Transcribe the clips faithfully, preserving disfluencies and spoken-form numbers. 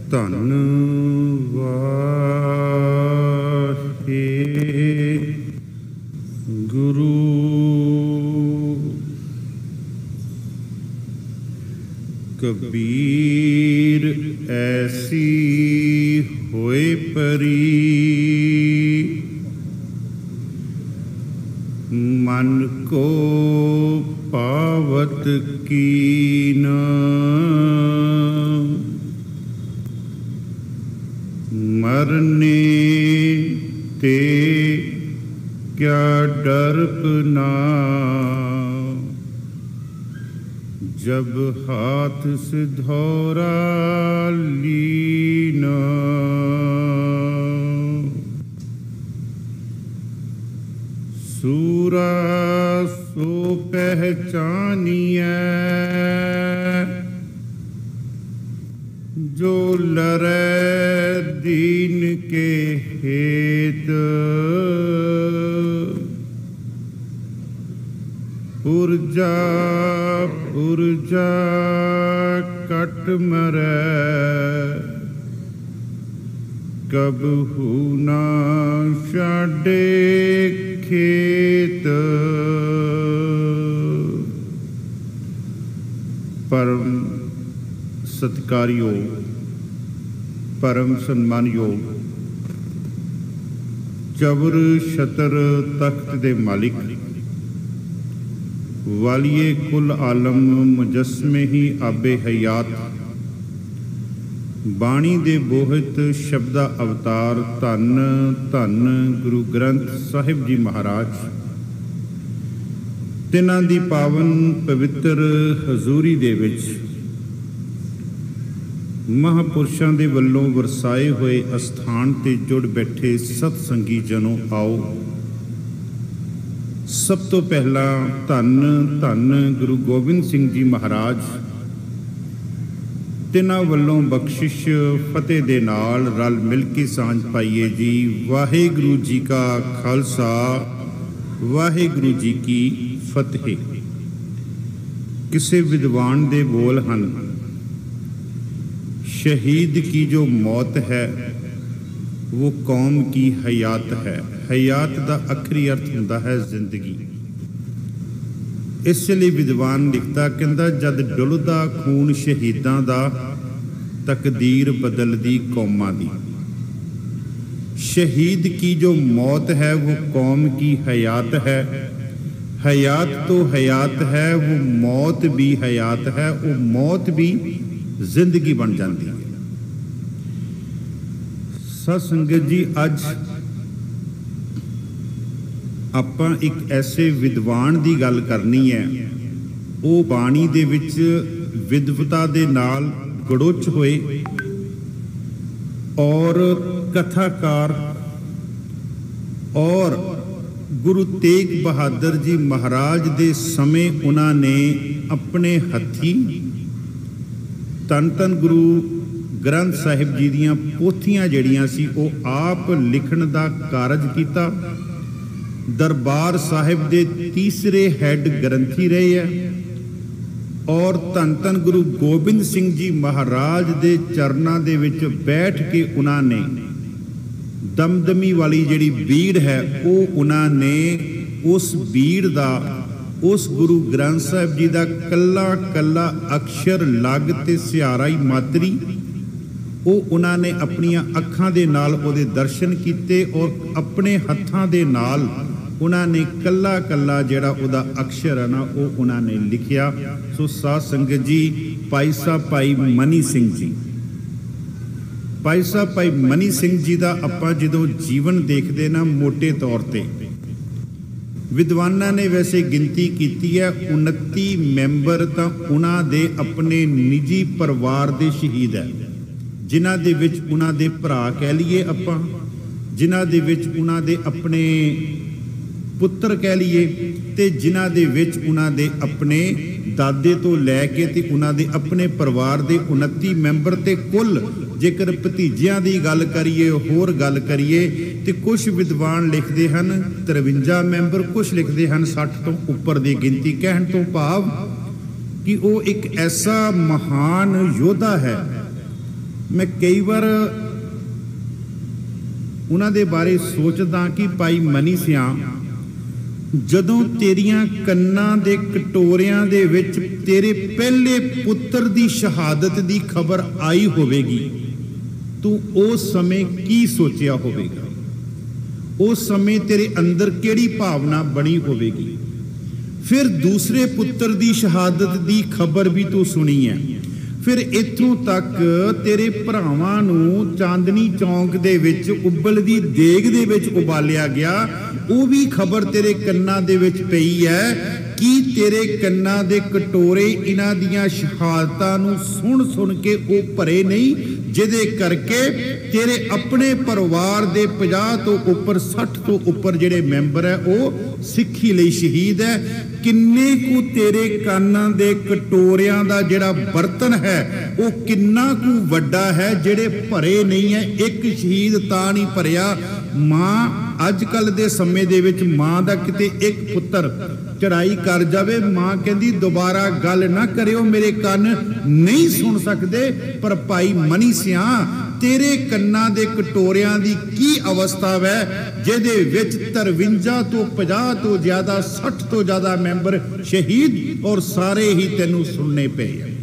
ਧੰਨ ਵਾਹਿਗੁਰੂ। ਕਬੀਰ ਐਸੀ ਹੋਏ ਪਰੀ, ਮਨ ਕੋ ਪਾਵਤ ਕੀਨ। मरने ते क्या डरप ना, जब हाथ से धोरा लीना। सूरा सो पहचानिए, जो लरे दीन के हेत। पुरजा पुरजा कट मरै, कबहू ना छाड़े खेत। परम सत्कारयोग, परम सम्मानयोग चबर छतर तख्त दे मालिक, वालिए कुल आलम मुजस्मे ही आबे हयात, बाणी दे बोहित शब्दा अवतार, धन धन गुरु ग्रंथ साहिब जी महाराज। तिन्हां दी पावन पवित्र हजूरी दे विच महापुरुषों के वलों वरसाए हुए अस्थान ते जुड़ बैठे सतसंगी जनों, आओ सब तो पहला धन धन गुरु गोबिंद सिंह जी महाराज तिन्हां वलों बख्शिश फतेह दे नाल रल मिल के सांझ पाइए जी। वाहिगुरु जी का खालसा, वाहिगुरु जी की फतेह। किसी विद्वान दे बोल हन, शहीद की जो मौत है वो कौम की हयात है। हयात का आखिरी अर्थ होता है जिंदगी। इसलिए विद्वान लिखता कहता, जद डुलदा खून शहीदां दा, तकदीर बदलदी कौमां दी। शहीद की जो मौत है वो कौम की हयात है। हयात तो हयात है, वो मौत भी हयात है, वो मौत भी जिंदगी बन जाती है। सत संगत जी, अज आपां एक ऐसे विद्वान की गल करनी है, वो बाणी दे विच विद्वता दे नाल गड़ोच होए और कथाकार और गुरु तेग बहादुर जी महाराज दे समय उन्होंने अपने हथी धन धन गुरु ग्रंथ साहिब जी दियां पोथियां जड़ियां सी वो आप लिखण दा कारज कीता। दरबार साहिब दे तीसरे हैड ग्रंथी रहे है और धन धन गुरु गोबिंद सिंह जी महाराज दे चरनां दे विच बैठ के उन्होंने दमदमी वाली जिहड़ी बीड़ है वो उन्होंने उस बीड़ दा, उस गुरु ग्रंथ साहिब जी का कला कला अक्षर लग ते सियारा ही मातरी, वो उन्होंने अपनिया अखां दे नाल उहदे दर्शन किए और अपने हत्थां दे नाल उन्होंने कला कला जिहड़ा उहदा अक्षर है ना वो उन्होंने लिखिया। सो साध संगत जी, भाई साहब भाई मनी सिंह जी, भाई साहब भाई मनी सिंह जी का आपां जदों जीवन देखते ना मोटे तौर पर विद्वाना ने वैसे गिनती की है उनती मैंबर तो उन्हां दे अपने निजी परिवार दे शहीद है, जिन्हां दे विच उन्हां दे भरा कह लीए आपां, जिन्हां दे विच उन्हां दे अपने पुत्र कह लीए, ते जिन्हां दे विच उन्हां दे अपने दादे तो लैके ते उन्हां दे अपने परिवार दे उनती मैंबर ते कुल जेकर भतीजियां दी गल करिए होर गल करिए तो कुछ विद्वान लिखते हैं तिरवंजा मैंबर, कुछ लिखते हैं सठ तो उपर की गिनती। कहण तो भाव कि वो एक ऐसा महान योद्धा है मैं कई बार उन्हां दे बारे सोचदा कि भाई मनी सिया जदों तेरियां कन्नां दे कटोरियां दे विच तेरे पहले पुत्र दी शहादत दी खबर आई होवेगी, तू उस समय की सोचिया होवेगा, उस समय तेरे अंदर केड़ी भावना बनी होवेगी। फिर दूसरे पुत्र दी शहादत दी खबर भी तू सुनी है, फिर इत्थों तक तेरे भरावां नूं चांदनी चौंक दे विच उबलदी देग दे विच उबालिया गया, वो भी खबर तेरे कन्नां दे विच पई है कि तेरे कन्नां दे कटोरे इन्हां दियां शहादतां नूं सुन सुन के वो भरे नहीं, जिहदे करके तेरे अपने परिवार दे पचास तो उपर साठ तो उपर जिहड़े मैंबर है वो सिੱਖੀ ਲਈ शहीद है। किन्ने कु तेरे कानां दे कटोरियां दा जिहड़ा बर्तन है वो किन्ना कु वड्डा है, जिहड़े भरे नहीं है। एक शहीद तां नहीं भरिया, मां अजकल दे समय दे विच मां दा किते एक पुत्र चढ़ाई कर जावे, मां कहंदी दोबारा गल ना करियो, मेरे कन नहीं सुन सकदे। पर भाई मनी सिया तेरे कन्नां दे कटोरियां दी की अवस्था है, जिहदे विच तिरवंजा तो पचास तो ज्यादा साठ तो ज्यादा मैंबर शहीद और सारे ही तेनू सुनने पे।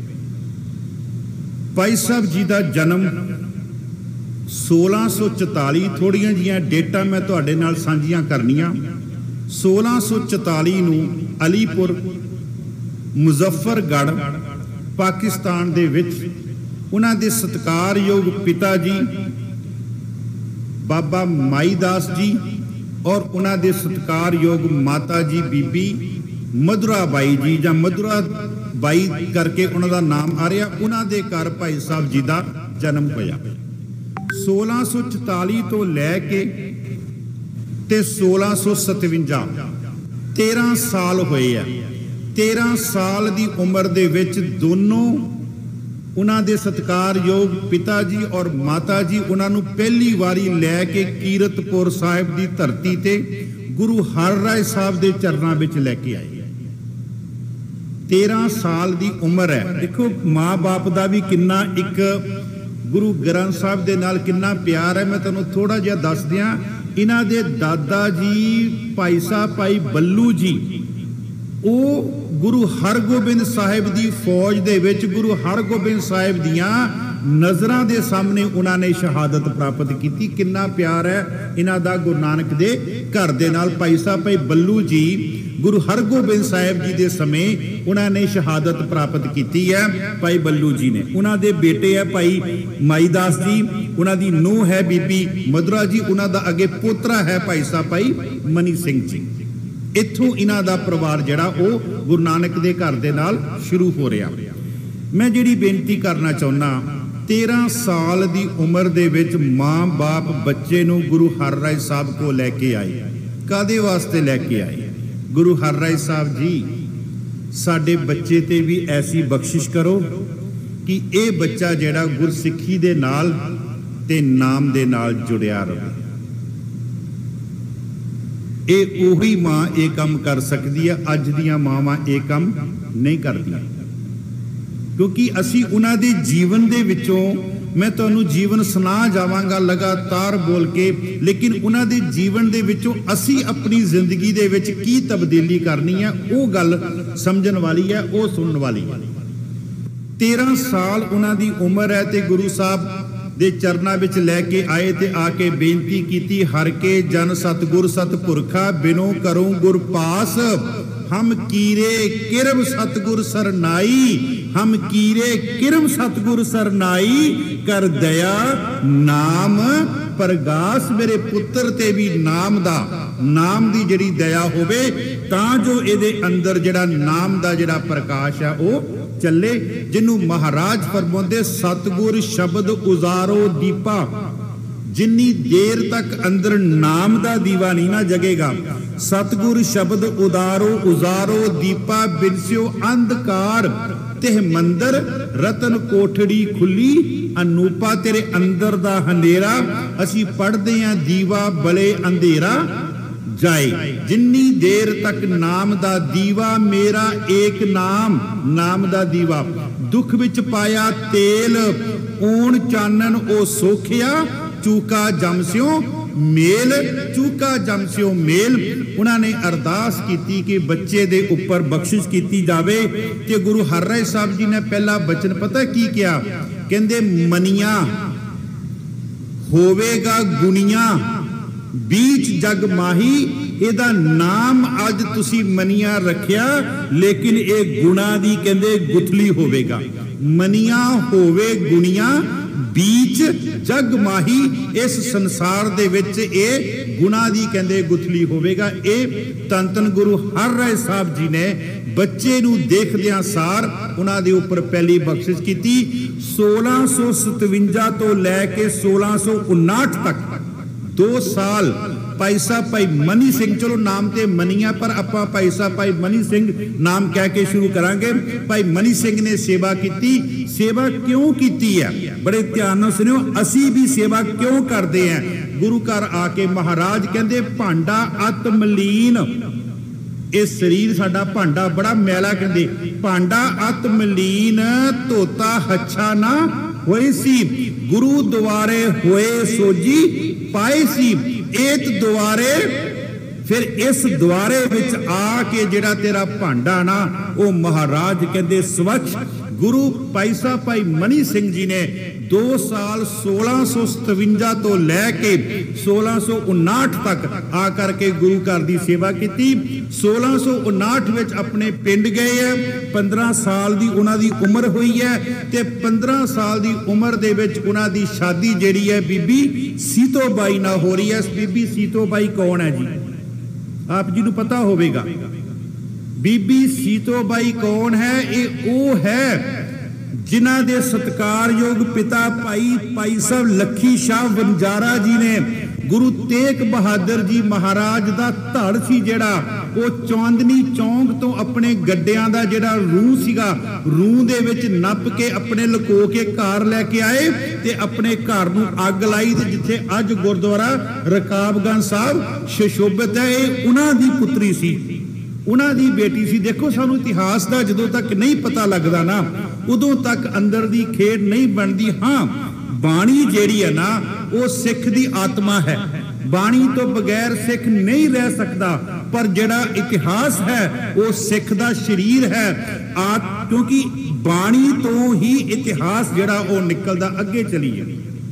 भाई साहब जी का जन्म सोलह सौ चौताली, थोड़ियां जिहियां डेटा मैं तुहाडे नाल सांझियां करनियां। सोलह सौ चौताली नूं अलीपुर मुजफ्फरगढ़ पाकिस्तान दे विच उन्हां दे सत्कारयोग पिता जी बाबा माईदास जी और उन्हां दे सत्कारयोग माता जी बीबी मधुरा बाई जी जां मधुरा बाई करके उन्हां दा नाम आ रहा, उन्हां दे घर भाई साहब जी का जन्म होया। सोलह सौ चौताली तो लैके ते सोलह सौ सतवंजा तेरह साल होए आ। तेरह साल की उम्र दे विच दोनों उन्हां दे सत्कारयोग पिता जी और माता जी उन्हां नूं पहली वारी लैके कीरतपुर साहिब की धरती ते गुरु हर राय साहब के चरणों विच लैके आए। तेरह साल की उम्र है। देखो माँ बाप का भी किन्ना एक गुरु ग्रंथ साहब के नाल किन्ना प्यार है। मैं तुहानूं थोड़ा जिहा दस दियां, इन्हां दे दादा जी भाई साहब भाई बल्लू जी वो गुरु हरगोबिंद साहिब की फौज दे विच गुरु हरगोबिंद साहिब दियां नज़रां दे सामने उन्होंने शहादत प्राप्त की। किन्ना प्यार है इन्हां दा गुरु नानक दे घर दे नाल। भाई साहब भाई बल्लू जी गुरु हरगोबिंद साहिब जी दे समय उन्होंने शहादत प्राप्त की है। भाई बल्लू जी ने, उन्हां दे बेटे है भाई माईदास जी, उन्हां दी नूह है बीबी मधुरा जी, उन्हां दा अगे पोतरा है भाई साहब भाई मनी सिंह जी। इत्थों इन्हां दा परिवार जिहड़ा वो गुरु नानक दे घर दे नाल शुरू हो रहा। मैं जिहड़ी बेनती करना चाहुंदा, तेरह साल की उम्र दे विच माँ बाप बच्चे नूं गुरु हर राय साहब को लैके आए। कादे वास्ते लैके आए? गुरु हर राय साहब जी साडे बच्चे ते भी ऐसी बख्शिश करो कि ये बच्चा जिहड़ा गुरसिੱਖੀ दे नाल ते नाम दे नाल जुड़िया रहे। ये उही मां ये काम कर सकती है, अज दियां मावां ये काम नहीं करदियां। क्योंकि असी उन्हां दे जीवन दे विचों मैं तुहानूं जीवन सुना जावांगा लगातार बोल के, लेकिन उन्हां दे जीवन दे विचों असी अपनी जिंदगी दे विच की तब्दीली करनी है वो गल समझण वाली है, वो सुनने वाली है। तेरह साल उन्हां दी उम्र है ते गुरु साहब दे चरनां विच लैके आए ते आके बेनती कीती, हर के जन सतगुर सतपुरखा बिनो करूं गुर पास, हम कीरे किरम सतगुर सरनाई, हम कीरे किरम सतगुर सरनाई, कर दया नाम प्रगास। मेरे पुत्र ते भी नाम दा नाम दी जिहड़ी दया होवे तां जो इहदे अंदर जिहड़ा नाम दा जिहड़ा प्रकाश है वो चले। जिन्हों महाराज फरमाते सतगुर शब्द उजारो दीपा, जिन्नी देर तक अंदर नाम दा दीवा नहीं ना जगेगा, सतगुर शब्द उदारो उजारो दीपा, बिनस्यो अंधकार तेह मंदर रतन कोठड़ी खुली, अनूपा तेरे अंदर दा हनेरा, असी पढ़ते हैं दीवा बले अंधेरा जाए। जिन्नी देर तक नाम दा दीवा मेरा एक नाम, नाम दा दीवा दुख विच पाया तेल, ऊन चानन ओ सोखिया, चूका जम स्यों मेल, चूका जम स्यों मेल। उन्होंने अरदास की कि बच्चे दे उपर बख्शिश की जावे। ते गुरु हरराय साहब जी ने पहला बचन पता की किया, कहंदे मनिया होवेगा गुनिया, बीच जग माही। इहदा नाम अज तुसी मनिया रखिया, लेकिन ये गुणा दी कहंदे गुथली होवेगा। मनिया होवे गुनिया, बीच जग माही। इस संसार दे विच ये गुणा दी कहंदे गुथली होवेगा। ये धन धन गुरु हरराय साहब जी ने बच्चे नूं देखदियां सार उन्हां दे उपर पहली बख्शिश की। सोलह सौ सतवंजा तो लैके सोलह सौ उनाहठ तक दो साल भाई साहब भाई मनी सिंह, चलो नाम ते मनीआ पर आपां भाई साहब भाई मनी सिंह नाम कह के शुरू करांगे। भाई मनी सिंह ने सेवा की। सेवा क्यों की है, बड़े ध्यान नाल सुनियो। असी भी सेवा क्यों करते हैं? गुरु घर आके महाराज कहंदे भांडा अत मलीन, ये शरीर साडा भांडा बड़ा मैला, कहंदे भांडा अत मलीन, धोता हच्छा ना होए सी, गुरु द्वारे होए सोजी पाए सी। एत द्वारे फिर इस द्वारे विच आके जिहड़ा तेरा भांडा ना वो महाराज कहंदे स्वच्छ। गुरु भाई साहब भाई मनी सिंह जी ने दो साल सोलह सौ सतवंजा तो लैके सोलह सौ उनाहठ तक आकर के गुरु घर की सेवा की। सोलह सौ उनाहठ में अपने पिंड गए है। पंद्रह साल की उन्हों की उम्र हुई है, तो पंद्रह साल की उम्र दे विच उन्हों की शादी जिहड़ी है बीबी सीतो बाई नाल हो रही है। बीबी सीतो बाई कौन है जी? आप जी नूं पता होवेगा। बीबी सीतो बाई कौन है? ये वो है जिन्हां दे सत्कारयोग पिता भाई भाई साहब लखी शाह वंजारा जी ने गुरु तेग बहादुर जी महाराज दा धड़ सी जिहड़ा वो चांदनी चौंक तो अपने गड्डियां दा जिहड़ा रूह सीगा, रूह दे विच नप के अपने लुको के घर लैके आए ते अपने घर नूं अग लाई। ते जिथे अज गुरुद्वारा रकाबगंज साहब सुशोभित है, ये उन्हां दी पुत्री सी, उन्हां दी बेटी सी। देखो सानू इतिहास दा जदों तक नहीं पता लगदा ना उदों तक अंदर दी खेड नहीं बनदी। हाँ, बाणी जिहड़ी है ना वो सिख दी आत्मा है, बाणी तो बगैर सिख नहीं रह सकता। पर जिहड़ा इतिहास है वो सिख दा शरीर है, आ क्योंकि बाणी तो ही इतिहास जिहड़ा वो निकलदा अगे चलीए।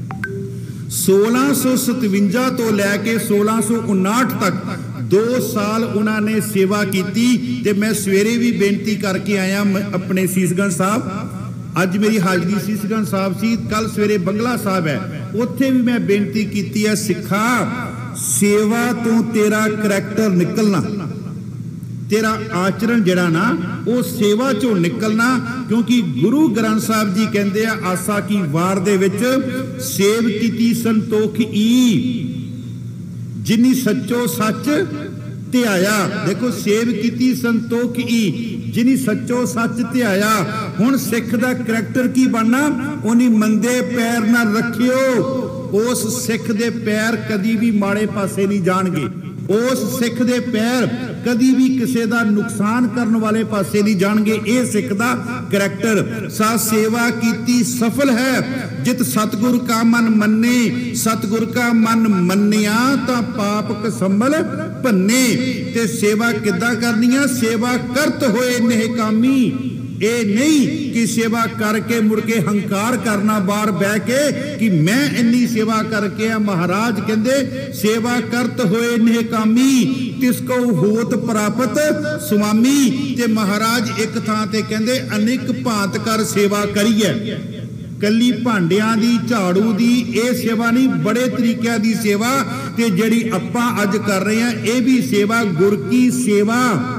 सोलह सौ सतवंजा तो लैके सोलह सौ उनाहठ तक दो साल उन्होंने सेवा की। ते मैं सवेरे भी बेनती करके आया अपने सीसगंज साहब, अज मेरी हाजरी सीसगंज साहब सी, कल सवेरे बंगला साहब है, उत्थे भी मैं बेनती की है, सिखा सेवा तो तेरा करैक्टर निकलना, तेरा आचरण जड़ा ना वो सेवा चो निकलना। क्योंकि गुरु ग्रंथ साहब जी कहते हैं आसा की वार दे विच सेव कीती संतोख ई, जिन्नी सच्चो सच ध्याया। देखो सेव कीती संतोख ई, जिन्नी सच्चो सच ध्याया। हुण सिख दा करैक्टर की बनना, उन्हीं मंदे पैर ना रखियो। उस सिख दे पैर कदी भी माड़े पासे नहीं जाणगे, उस सिख दे पैर कदी भी किसी का नुकसान करने वाले पासे नहीं जाणगे। ये सिख दा करैक्टर। सा सेवा कीती सफल है, जित सतगुर का मन मन्ने, सतगुर का मन मन्निया तां पाप कसंबल भन्ने। ते सेवा किद्दां करनी है? सेवा करत होए निहकामी। ये नहीं कि सेवा करके मुड़ के हंकार करना बाहर बह के कि मैं इन्नी सेवा करके आ। महाराज कहंदे सेवा करत होए निहकामी, तिसको होत प्राप्त स्वामी। ते महाराज एक थां ते कहंदे अनेक भांत कर सेवा करिए, कली भांडियां दी झाड़ू दी ये सेवा नहीं, बड़े तरीकों की सेवा। ते जिहड़ी आपां अज कर रहे हैं ये भी सेवा, गुर की सेवा।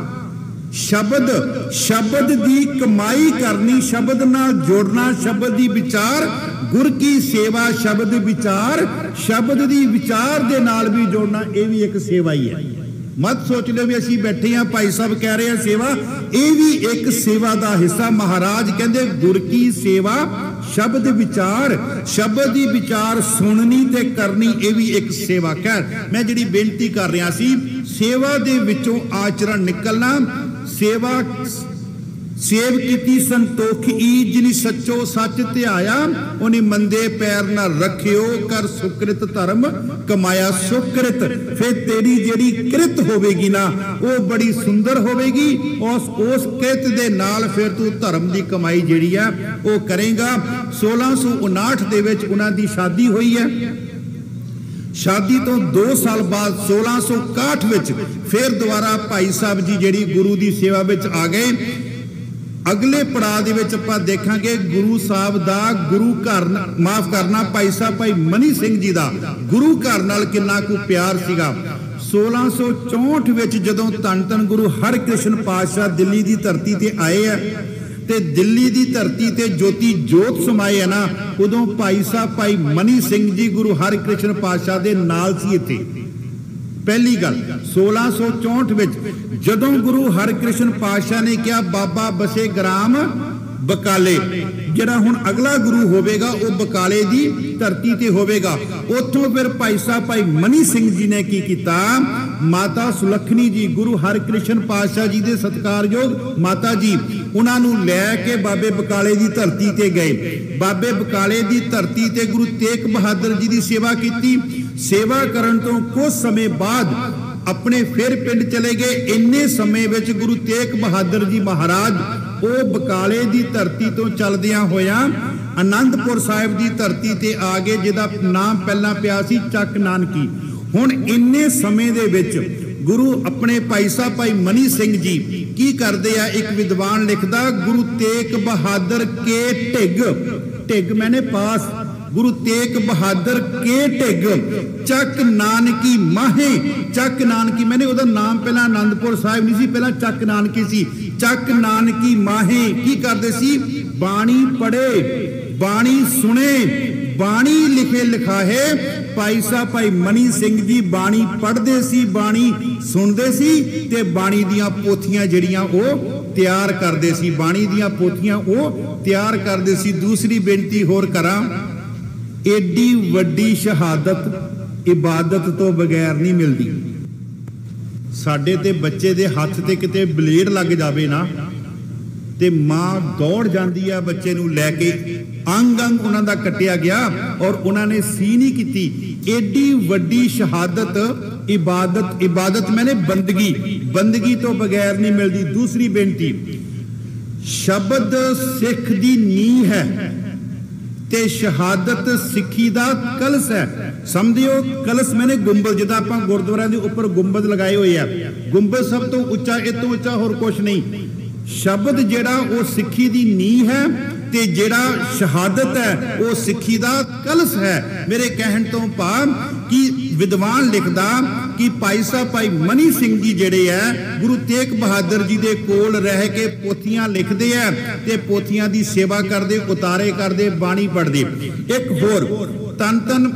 शब्द शब्द दी कमाई करनी, शब्द नाल जोड़ना, शब्द दी विचार। गुर की सेवा शब्द विचार, शब्द दी विचार दे नाल भी जोड़ना, ये भी एक सेवा ही है। मत सोच लो भी असीं बैठे हैं भाई साहब कह रहे हैं सेवा, ये भी एक सेवा का हिस्सा। महाराज कहंदे गुर की सेवा शब्द विचार, शब्द दी विचार सुननी ते करनी, ये भी एक सेवा। खैर मैं जिहड़ी बेनती कर रहा सी, सेवा दे विचों आचरण निकलना। सेवा सेव कीती संतोख ई जिनी सच्चो सच ध्याया उन्हें मंदे पैर ना रखियो कर सुकृत धर्म कमाया सुकृत। फिर तेरी जेड़ी कृत होवेगी ना वो बड़ी सुंदर होवेगी उस उस कृत दे नाल फिर तू धर्म की कमाई जेड़ी है वो करेगा। सोलह सौ उनाहठ दे विच उन्हां दी शादी हुई है। शादी तो दो साल बाद सोलह सौ इकाहठ विच फिर दोबारा भाई साहब जी जेड़ी गुरु की सेवा विच आ गए। अगले पड़ाव दे विच आपां देखांगे गुरु साहब दा गुरु घर माफ करना भाई साहब भाई मनी सिंह जी दा गुरु घर नाल किन्ना कु प्यार सीगा। सोलह सौ चौंठ विच जदों धन धन गुरु हरकृष्ण पातशाह दिल्ली की धरती ते आए है ते दिल्ली की धरती ते ज्योति जोत समाए है ना उदों भाई साहब भाई मनी सिंह जी गुरु हरकृष्ण पातशाह दे नाल सी इत्थे। पहली गल सोलह सौ चौंठ विच जदों गुरु हरकृष्ण पातशाह ने कहा बाबा बसे ग्राम बकाले जिहड़ा हुण अगला गुरु होवेगा वो बकाले दी धरती ते होवेगा। उत्थों फिर भाई साहब भाई मनी सिंह जी ने की कीता माता सुलखनी जी गुरु हरकृष्ण पातशाह जी दे सत्कारयोग माता जी उन्हां नूं लै के बाबे बकाले दी धरती ते गए। बाबे बकाले दी धरती ते गुरु तेग बहादुर जी दी सेवा कीती। सेवा करन तो कुछ समय बाद अपने फिर पिंड चले गए। इन्ने समय विच गुरु तेग बहादुर जी महाराज वो बकाले दी धरती तो चलदियां होया आनंदपुर साहिब दी धरती ते आ गए जिहदा नाम पहला पिया सी चक नानकी। हुण इन्ने समय दे विच गुरु अपने भाई साहब भाई मनी सिंह जी की करदे आ। एक विद्वान लिखदा गुरु तेग बहादुर के ढिग ढिग मैंने पास गुरु तेग बहादुर के ढिग चक नानकी माहे। चक नानकी मैंने उहदा नाम पहला आनंदपुर साहिब नहीं सी पहला चक नानकी सी। चक नानकी माहे की करदे सी बाणी पढ़े बाणी सुने बाणी लिखे लिखाए। भाई साहब भाई मनी सिंह जी बाणी पढ़दे सी बाणी सुनदे सी ते बाणी दियां पोथियां जिहड़ियां वो तैयार करदे सी बाणी दियां पोथियां वो तैयार करदे सी। दूसरी बेनती होर करां एडी वड्डी शहादत इबादत तो बगैर नहीं मिलती। साडे ते बच्चे दे हथ ते किते ब्लेड लग जावे ना ते मां दौड़ जाती है बच्चे नूं लैके अंग अंग उन्हां दा कट्टिया गया और उन्होंने सी नहीं की। एडी वड्डी शहादत इबादत इबादत मैंने बंदगी बंदगी तो बगैर नहीं मिलती। दूसरी बेनती शब्द सिख दी नींह है ते शहादत सिक्खी दा कलस है। समझियो कलस मैंने गुंबद जिदा आपां गुरुद्वारियां दे उपर गुंबद लगाए हुए है। गुंबद सब तो उच्चा इस तो उच्चा होर कुछ नहीं। शब्द जेड़ा वो सिक्खी दी नींह है ते जेड़ा शहादत है वो सिक्खी दा कलस है। मेरे कहण तो भाव कि विद्वान लिखदा कि भाई साहब भाई मनी सिंह जी जेड़े है गुरु तेग बहादुर जी दे कोल रह के पोथियां लिखदे है ते पोथियां दी सेवा करदे उतारे करदे बाणी पढ़दे। एक होर तन तन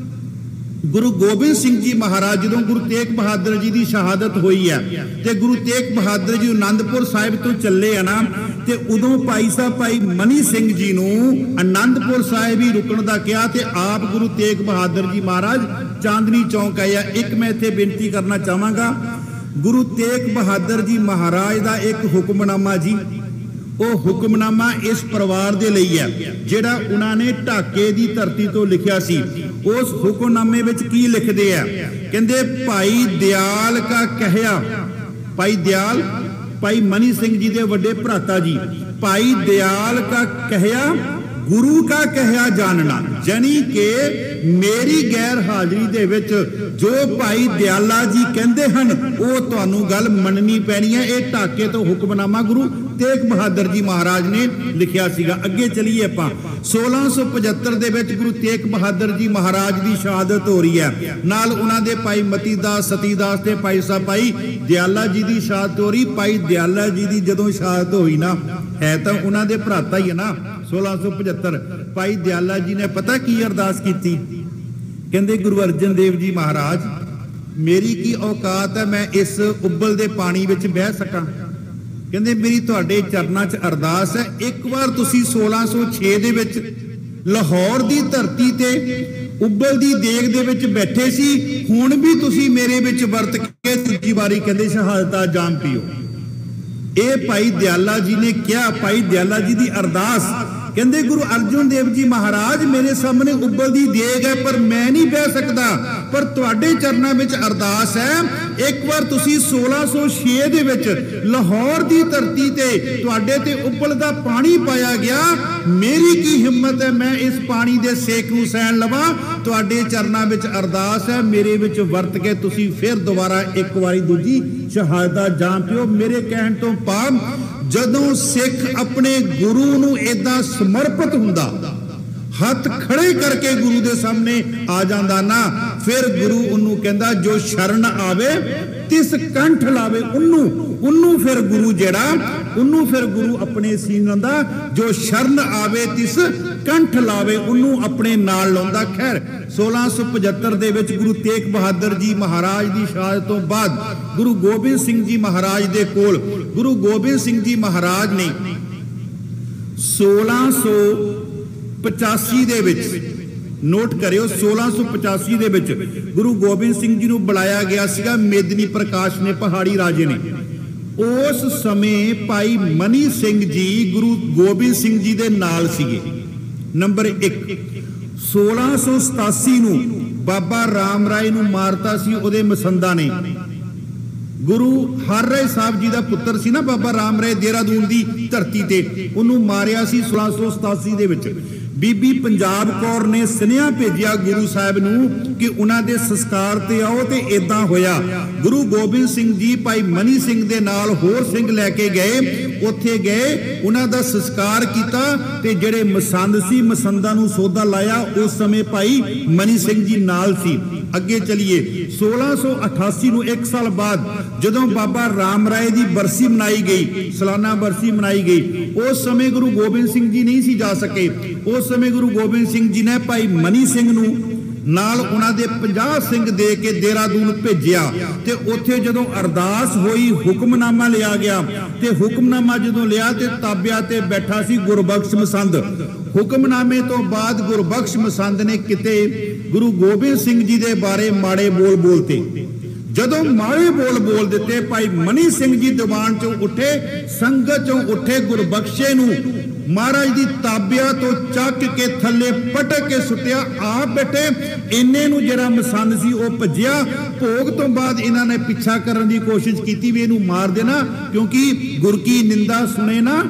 गुरु गोबिंद सिंह जी महाराज जो गुरु तेग बहादुर जी की शहादत हुई है ते गुरु तेग बहादुर जी आनंदपुर साहिब तो चले है ना ते उदों भाई साहब भाई मनी सिंह जी नूं आनंदपुर साहिब ही रुकण दा कहा ते आप गुरु तेग बहादुर जी महाराज चांदनी चौक आया। एक मैं इत्थे बेनती करना चाहांगा गुरु तेग बहादुर जी महाराज का एक हुक्मनामा जी वो हुक्मनामा इस परिवार दे लई है जिहड़ा उन्होंने ढाके की धरती तो लिखिया सी। उस हुक्मनामे विच की लिखदे आ कहंदे भाई दयाल का कहया भाई दयाल भाई मनी सिंह जी दे वड्डे भराता जी भाई दयाल का कहया गुरु का कहया जानना जानी के मेरी गैर हाजिरी दे विच जो भाई दयाला जी कहंदे हन वो तुहानू गल मननी पैनी है। ये ढाके तो हुक्मनामा गुरु तेग बहादुर जी महाराज ने लिखिया सीगा। अगे चलीए आपां सोलह सौ पचहत्तर दे विच गुरु तेग बहादुर जी महाराज की शहादत हो रही है। नाल उन्हां दे भाई मती दास सती दास ते भाई साहब भाई दयाला जी की शहादत हो रही। भाई दयाला जी की जदों शहादत हुई ना है तो उन्हां दे भराता ही है ना। सोलह सौ पचहत्तर भाई दयाला जी ने पता की अरदास की कहंदे गुरु अर्जन देव जी महाराज मेरी की औकात है मैं इस उबल दे पानी विच बह सकां। कहंदे मेरी तुहाडे चरनां च अरदास है एक बार तुसी सोलह सौ छे दे विच लाहौर दी धरती ते उबल दी देग दे विच बैठे सी हुण भी तुसी मेरे विच वरत के दूजी वारी कहंदे शहादत जाम पीओ। ये भाई दयाला जी ने क्या, भाई दयाला जी की अरदास, कहते गुरु अर्जुन देव जी महाराज मेरे सामने उबलदी देग है पर मैं नहीं बह सकता, पर तुहाडे चरनां विच अरदास है एक बार तुसी सोलह सौ छे दे विच लाहौर दी धरती ते तुहाडे ते उबलदा पानी पाया गया, मेरी की हिम्मत है मैं इस पानी दे सेक नूं सहन लवां, तुहाडे चरनां विच अरदास है मेरे विच वरत के तुसी फिर दोबारा एक बारी दूजी शहादत जाम पिओ। मेरे कहण तो भाव जदों सिख अपने गुरु नूं इदां समर्पित हुंदा, हथ खड़े करके गुरु दे सामने आ जांदा ना, फिर गुरु उन्नू कहंदा जो शरण आवे तिस कंठ लावे, उन्नू उन्नू फिर गुरु जेड़ा उन्नू फिर गुरु अपने सीन लांदा, जो शरण आवे तिस कंठ लावे, उन्नू अपने नाल लांदा। खैर सोलह सौ पचहत्तर दे विच गुरु तेग बहादुर जी महाराज की शहादत तो बाद गुरु गोबिंद सिंह जी महाराज दे कोल गुरु गोबिंद सिंह जी महाराज ने सोलह सौ पचासी दे विच, नोट करियो सोलह सौ पचासी दे विच गुरु गोबिंद सिंह जी नूं बुलाया गया सीगा मेदनी प्रकाश ने, पहाड़ी राजे ने। उस समय भाई मनी सिंह जी गुरु गोबिंद सिंह जी दे नाल सीगे। नंबर एक, सोलह सौ सतासी नूं बाबा राम राय नूं मारता सी उहदे मसंदा ने। गुरु हर राय साहब जी का पुत्र सी ना बाबा राम राय, देहरादून की धरती ते उन्होंने मारिया सी सोलह सौ सतासी दे विच। बीबी पंजाब कौर ने सुनिया भेजिया गुरु साहब नूं कि उन्हां दे संस्कार ते आओ, ते इदां होया गुरु गोबिंद सिंह जी भाई मनी सिंह दे नाल होर सिंह लैके गए, उत्थे गए उन्हां दा संस्कार कीता, ते जिहड़े मसंद सी मसंदा नूं सौदा लाया, उस समय भाई मनी सिंह जी नाल सी। अगे चलिए सोलह सौ अठासी नूं एक साल बाद जदों बाबा राम राय की बरसी मनाई गई, सालाना बरसी मनाई गई, उस समय गुरु गोबिंद सिंह जी नहीं सी जा सके। उस समय गुरु गोबिंद सिंह जी ने भाई मनी सिंह नूं नाल उन्हां दे पचास सिंह दे के देहरादून भेजिया, ते उत्थे जदों अरदास होई हुक्मनामा लिया गया, ते हुक्मनामा जदों लिया ते ताबिया ते बैठा सी गुरबख्श मसंद। हुक्मनामे तो बाद गुरबख्श मसंद ने किते गुरु गोबिंद सिंह जी दे बारे माड़े बोल बोलते, जदों माड़े बोल बोल दिते भाई मनी सिंह जी दीवान चों उठे, संगत चों उठे, गुरबख्शे नूं महाराज दी ताबिया तो चक के थले पटक के सुटिया, आप बैठे इन्ने नूं जिहड़ा मसंद सी ओह भज्जिया। भोग तो बाद इन्हां ने पिछा करन दी कोशिश कीती भी इहनूं मार देना, क्योंकि गुर की निंदा सुने ना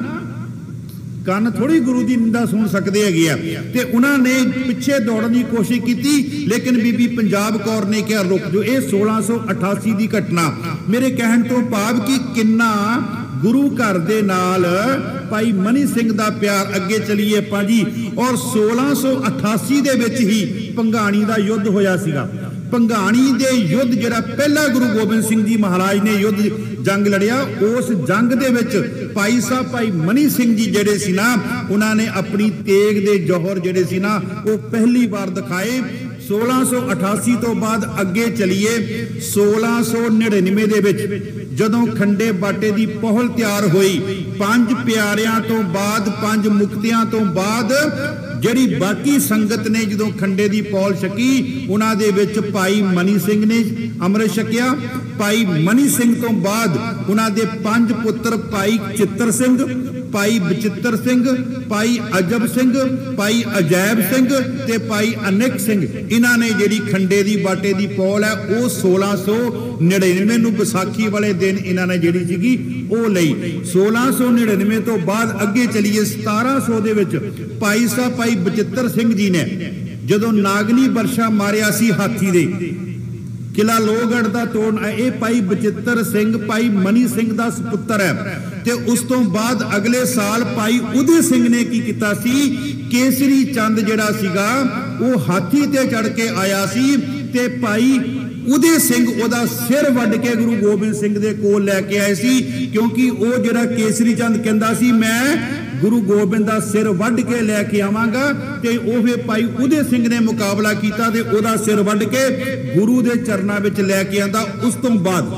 कन थोड़ी गुरु की निंदा सुन सकते है, ते उन्होंने पिछे दौड़न की कोशिश की, लेकिन बीबी पंजाब कौर ने क्या रुक जो। ये सोलह सौ अठासी की घटना, मेरे कहण तो भाव कि किन्ना गुरु घर दे नाल भाई मनी सिंह दा प्यार। अगे चलिए आपां जी, और सोलह सौ अठासी दे विच ही भंगाणी दा युद्ध होया सीगा। भंगाणी दे युद्ध जिहड़ा पहला गुरु गोबिंद सिंह जी महाराज ने युद्ध जंग लड़िया, उस जंग दे विच भाई साहब भाई मनी सिंह जी जिहड़े सी ना, उन्होंने अपनी तेग दे जौहर जिहड़े सी ना वो पहली बार दिखाए। सोलह सौ अठासी तो बाद अगे चलिए सोलह सौ नड़िनवे दे विच जदों खंडे बाटे की पहल तैयार हुई, पंज प्यारियां तो बाद पंज मुक्तियां तो बाद जिहड़ी बाकी संगत ने जदों खंडे की पौल छकी, उन्हां दे विच भाई मनी सिंह ने अमृत छकिया। भाई मनी सिंह तो बाद उन्हां दे पंज पुत्र भाई चित्तर सिंह, भाई बचित्र सिंह, भाई अजब सिंह, भाई अजैब सिंह ते भाई अनिक सिंह, इन्हां ने जिहड़ी खंडे की बाटे की पौल है वो सोलह सौ नड़िनवे नूं विसाखी वाले दिन इन्हां ने जिहड़ी सीगी वो लई। सोलह सौ नड़िनवे तो बाद अगे चलीए सतारह सौ दे विच भाई साहब भाई बचित्र सिंह जी ने जदों नागनी वर्षा मारिया सी हाथी दे, किला लोहगढ़ का तोड़, यह भाई बचित्र सिंह भाई मनी सिंह का सपुत्र है। ते उस तो बाद अगले साल भाई उदय सिंह ने की किया सी, केसरी चंद जिहड़ा सीगा वो हाथी ते चढ़ के आया सी, ते भाई उदय सिंह ओदा सिर वड्ड के गुरु गोबिंद सिंह दे कोल लैके आए सी, क्योंकि वो जिहड़ा केसरी चंद कहंदा सी मैं गुरु गोबिंद का सिर वड्ड के लैके आवांगा, ते ओह फिर भाई उदय सिंह ने मुकाबला किया ते ओदा सिर वड्ड के गुरु दे चरनां विच लैके आंदा। उस तो बाद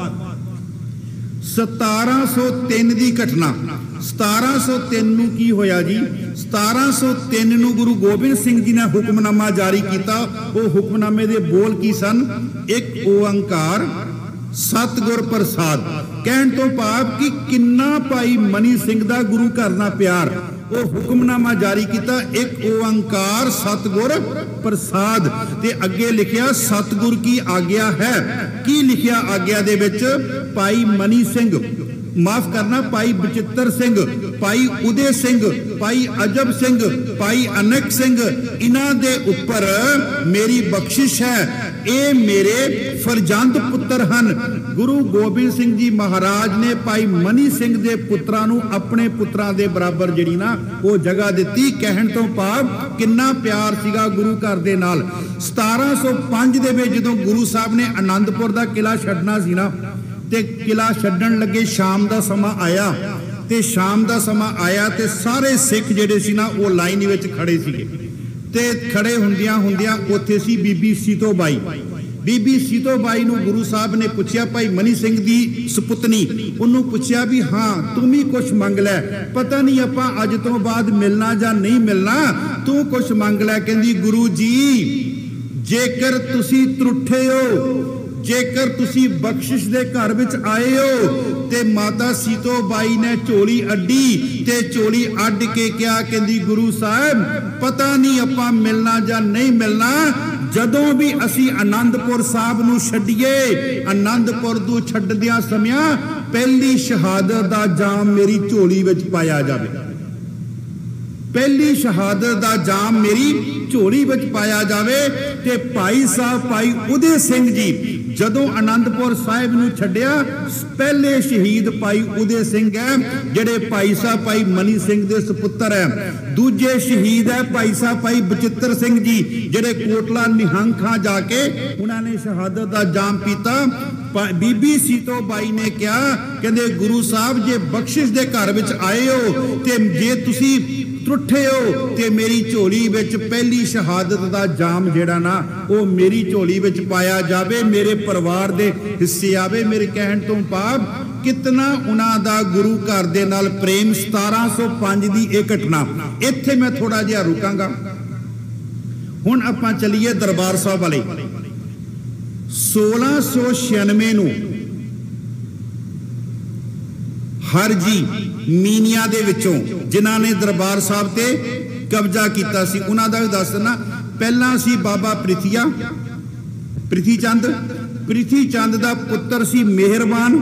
सतारह सौ तीन की घटना, सतारह सौ तीन नूं की होया जी, सतारह सौ तीन नूं गुरु गोबिंद सिंह जी ने हुक्मनामा जारी किया। वो हुक्मनामे दे बोल की सन, एक ओंकार सतगुर प्रसाद। कहण तो भाव कि किन्ना भाई मनी सिंह दा गुरु घर नाल प्यार। वो हुक्मनामा जारी किया, एक ओंकार सतगुर प्रसाद, ते अगे लिखिया सतगुर की आग्या है। की लिखिया आग्या दे विच? भाई मनी सिंह, माफ करना, भाई बचित्र सिंह, भाई उदय सिंह, भाई अजब सिंह, भाई अनक सिंह, इन्हां दे उपर मेरी बख्शिश है। ये मेरे फरजंद पुत्र हन। गुरु गोबिंद सिंह जी महाराज ने भाई मनी सिंह दे पुत्रां नूं अपने पुत्रां दे बराबर जिहड़ी ना वो जगह दित्ती। कहण तो भाव किन्ना प्यार सीगा गुरु घर दे नाल। सतारां सौ पंज दे विच जदों गुरु साहब ने आनंदपुर दा किला छड्डना सी ना, ते किला छड्डण लगे शाम दा समा आया, ते शाम दा समा आया ते सारे सिख जिहड़े सी ना वो लाइन विच खड़े सीगे, ते खड़े हुंदियां हुंदियां उत्थे सी बीबी सीतो बाई। बीबी सीतो बाई नूं गुरु साहब ने पुछया, भाई मनी सिंह दी सपुतनी, उन्होंने पुछया भी हाँ तुम ही कुछ मंग लै, पता नहीं आपां अज तो बाद मिलना जां नहीं मिलना, तू कुछ मंग लै। कहंदी गुरु जी जेकर तुसी त्रुठे हो, जेकर तुसी बख्शिश दे घर विच आए हो, ते माता सीतो बाई ने झोली अड्डी, ते झोली अड्ड के क्या कहंदी गुरु साहब पता नहीं आपां मिलना जां नहीं मिलना, जदों भी असी आनंदपुर साहब नूं छड्डीए, आनंदपुर तों छड्डदियां समियां पहली शहादत दा जाम मेरी झोली विच पाया जावे, पहली शहादत दा जाम मेरी झोली विच पाया जावे। ते भाई साहब भाई उदय सिंह जी जदों आनंदपुर साहिब नूं छड्डिया, पहले शहीद भाई उदय सिंह है जिहड़े भाई साहब भाई मनी सिंह दे सपुत्र है। दूजे शहीद है भाई साहब भाई बचित्र सिंह जी जिहड़े कोटला निहंग खां जाके उन्होंने शहादत दा जाम पीता। बीबी सीतो बाई ने कहा, कहंदे गुरु साहब जे बख्शिश दे घर विच आए हो, ते जे तुसी त्रुठे हो ते मेरी झोली विच पहली शहादत दा जाम जेड़ा ना वो मेरी झोली विच पाया जावे, मेरे परिवार दे हिस्से आवे। मेरे कहण तो भाव कितना उन्हां दा गुरु घर दे नाल प्रेम। सतारां सौ पंज दी एक घटना, इत्थे मैं थोड़ा जिहा रुकांगा। हुण आपां चलीए दरबार साहब वाले। सोलह सौ छियानवे नूं हरजी मीनिया दे विचों जिन्हां ने दरबार साहब ते कब्जा कीता सी, उन्हां दा भी दस देना। पहला सी बाबा प्रिथिया, प्रिथी चंद, प्रिथी चंद दा पुत्र सी मेहरबान,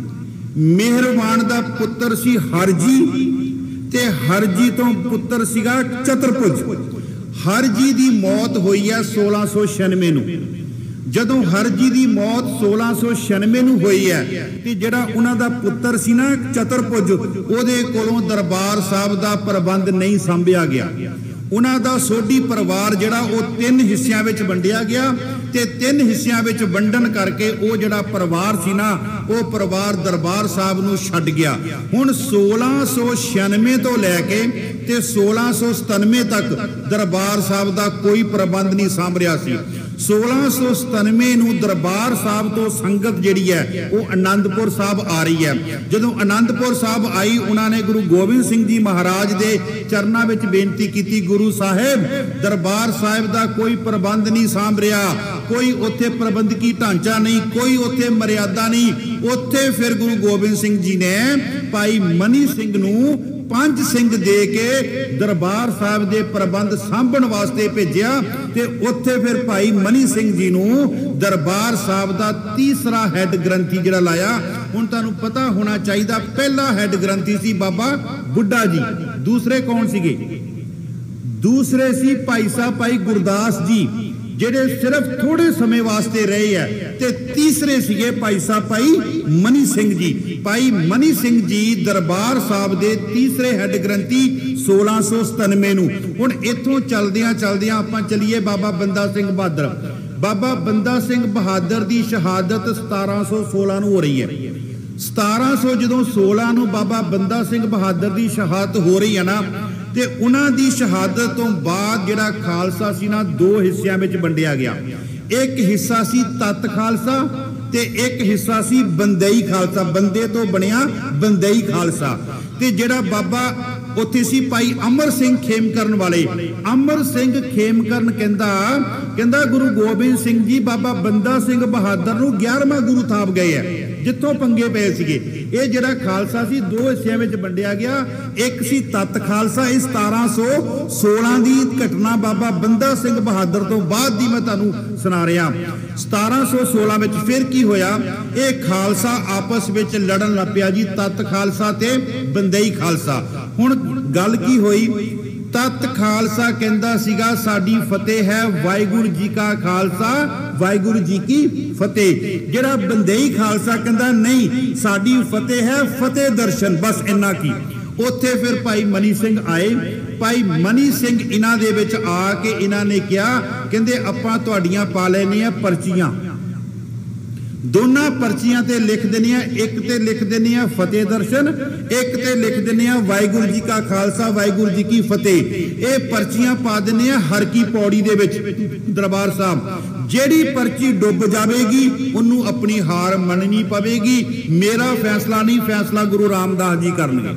मेहरबान दा पुत्र सी हरजी, ते हरजी तो पुत्र सीगा चतुरभुज। हरजी दी मौत हुई है सोलह सौ छियानवे नूं। जदों हरजी दी मौत सोलह सौ छियानवे नूं हुई है, ते जिहड़ा उन्हां दा पुत्र सी ना चतुरभुज, ओहदे कोलों दरबार साहब दा प्रबंध नहीं सांभिया गया। उन्हां दा सोढी परिवार जिहड़ा वो तीन हिस्सियां विच वंडिया गया, ते तीन हिस्सियां विच वंडन करके वो जिहड़ा परिवार सी ना वो परिवार दरबार साहब नूं छड्ड गया। हुण सोलह सौ छियानवे तो लैके ते सोलह सौ सतानवे तक दरबार साहब दा कोई प्रबंध नहीं सांभ रिहा सी। सोलह सौ सतानवे नूं दरबार साहब तो संगत जिहड़ी है वो आनंदपुर साहब आ रही है। जदों आनंदपुर साहब आई, उन्होंने गुरु गोबिंद सिंह जी महाराज दे चरनां विच बेनती की, गुरु साहिब दरबार साहिब दा कोई प्रबंध नहीं सांभ रिहा, कोई उत्थे प्रबंधकी ढांचा नहीं, कोई उत्थे मर्यादा नहीं। उत्थे फिर गुरु गोबिंद सिंह जी ने भाई मनी सिंह नूं पंज सिंह दे के दरबार साहब दे प्रबंध सांभण वास्ते भेजिया, ते उत्थे फिर भाई मनी सिंह जी नूं दरबार साहब दा तीसरा हैड ग्रंथी जिहड़ा लाया। हुण तुहानूं पता होना चाहिए, पहला हैड ग्रंथी सी बाबा बुड्ढा जी, दूसरे कौन सीगे? दूसरे सी भाई साहब भाई गुरदास जी जिहड़े सिर्फ थोड़े समय वास्ते रहे है, ते तीसरे सीगे भाई साहब भाई मनी सिंह जी। भाई मनी सिंह जी दरबार साहब दे तीसरे हैड ग्रंथी सोलह सौ सतानवे नूं। हुण इत्थों चलदियां चलदियां आपां चलीए बाबा बंदा सिंह बहादुर। बाबा बंदा सिंह बहादुर दी शहादत सतारां सौ सोलह नूं हो रही है। सतारां सौ जदों सोलह नूं बाबा बंदा सिंह बहादुर दी शहादत हो रही है ना, ते उन्हां दी शहादत तो बाद जिहड़ा खालसा सी ना दो हिस्सियां विच वंडिया गया। एक हिस्सा सी तत खालसा ते एक हिस्सा सी बंदई खालसा। बंदे तो बनिया बंदई खालसा। ते जिहड़ा बाबा ਉੱਥੇ ਸੀ ਭਾਈ ਅਮਰ ਸਿੰਘ ਖੇਮਕਰਨ ਵਾਲੇ। ਅਮਰ ਸਿੰਘ ਖੇਮਕਰਨ ਕਹਿੰਦਾ ਕਹਿੰਦਾ ਗੁਰੂ ਗੋਬਿੰਦ ਸਿੰਘ ਜੀ ਬਾਬਾ ਬੰਦਾ ਸਿੰਘ ਬਹਾਦਰ ਨੂੰ ਗਿਆਰਵਾਂ ਗੁਰੂ ਥਾਪ ਗਏ ਆ, ਜਿੱਥੋਂ ਪੰਗੇ ਪਏ ਸੀਗੇ। ਇਹ ਜਿਹੜਾ ਖਾਲਸਾ ਸੀ ਦੋ ਹਿੱਸਿਆਂ ਵਿੱਚ ਵੰਡਿਆ ਗਿਆ। ਇੱਕ ਸੀ ਤਤ ਖਾਲਸਾ, ਇਹ ਸਤਾਰਾਂ ਸੌ ਸੋਲਾਂ ਦੀ ਘਟਨਾ ਬਾਬਾ ਬੰਦਾ ਸਿੰਘ ਬਹਾਦਰ ਤੋਂ ਬਾਅਦ ਦੀ ਮੈਂ ਤੁਹਾਨੂੰ ਸੁਣਾ ਰਿਹਾ। ਸਤਾਰਾਂ ਸੌ ਸੋਲਾਂ ਵਿੱਚ ਫਿਰ ਕੀ ਹੋਇਆ, ਇਹ ਖਾਲਸਾ ਆਪਸ ਵਿੱਚ ਲੜਨ ਲੱਗ ਪਿਆ ਜੀ, ਤਤ ਖਾਲਸਾ ਤੇ ਬੰਦਈ ਖਾਲਸਾ। ਹੁਣ ਗੱਲ ਕੀ ਹੋਈ, ਤਤ ਖਾਲਸਾ ਕਹਿੰਦਾ ਸੀਗਾ ਸਾਡੀ ਫਤਿਹ ਹੈ ਵਾਹਿਗੁਰੂ ਜੀ ਕਾ ਖਾਲਸਾ ਵਾਹਿਗੁਰੂ ਜੀ ਕੀ ਫਤਿਹ। ਜਿਹੜਾ ਬੰਦਈ ਖਾਲਸਾ ਕਹਿੰਦਾ ਨਹੀਂ ਸਾਡੀ ਫਤਿਹ ਹੈ ਫਤਿਹ ਦਰਸ਼ਨ, ਬਸ ਇੰਨਾ ਕੀ। ਉੱਥੇ ਫਿਰ ਭਾਈ ਮਨੀ ਸਿੰਘ ਆਏ। ਭਾਈ ਮਨੀ ਸਿੰਘ ਇਹਨਾਂ ਦੇ ਵਿੱਚ ਆ ਕੇ ਇਹਨਾਂ ਨੇ ਕਿਹਾ, ਕਹਿੰਦੇ ਆਪਾਂ ਤੁਹਾਡੀਆਂ ਪਾ ਲੈਣੇ ਆ ਪਰਚੀਆਂ, ਦੋਨਾਂ ਪਰਚੀਆਂ ਤੇ ਲਿਖ ਦਿੰਦੇ ਆ, ਇੱਕ ਤੇ ਲਿਖ ਦਿੰਦੇ ਆ ਫਤਿਹ ਦਰਸ਼ਨ, ਇੱਕ ਤੇ ਲਿਖ ਦਿੰਦੇ ਆ ਵਾਹਿਗੁਰੂ ਜੀ ਕਾ ਖਾਲਸਾ ਵਾਹਿਗੁਰੂ ਜੀ ਕੀ ਫਤਿਹ। ਇਹ ਪਰਚੀਆਂ ਪਾ ਦਿੰਦੇ ਆ ਹਰ ਕੀ ਪੌੜੀ ਦੇ ਵਿੱਚ ਦਰਬਾਰ ਸਾਹਿਬ। ਜਿਹੜੀ ਪਰਚੀ ਡੁੱਬ ਜਾਵੇਗੀ ਉਹਨੂੰ ਆਪਣੀ ਹਾਰ ਮੰਨਣੀ ਪਵੇਗੀ। ਮੇਰਾ ਫੈਸਲਾ ਨਹੀਂ, ਫੈਸਲਾ ਗੁਰੂ ਰਾਮਦਾਸ ਜੀ ਕਰਨਗੇ।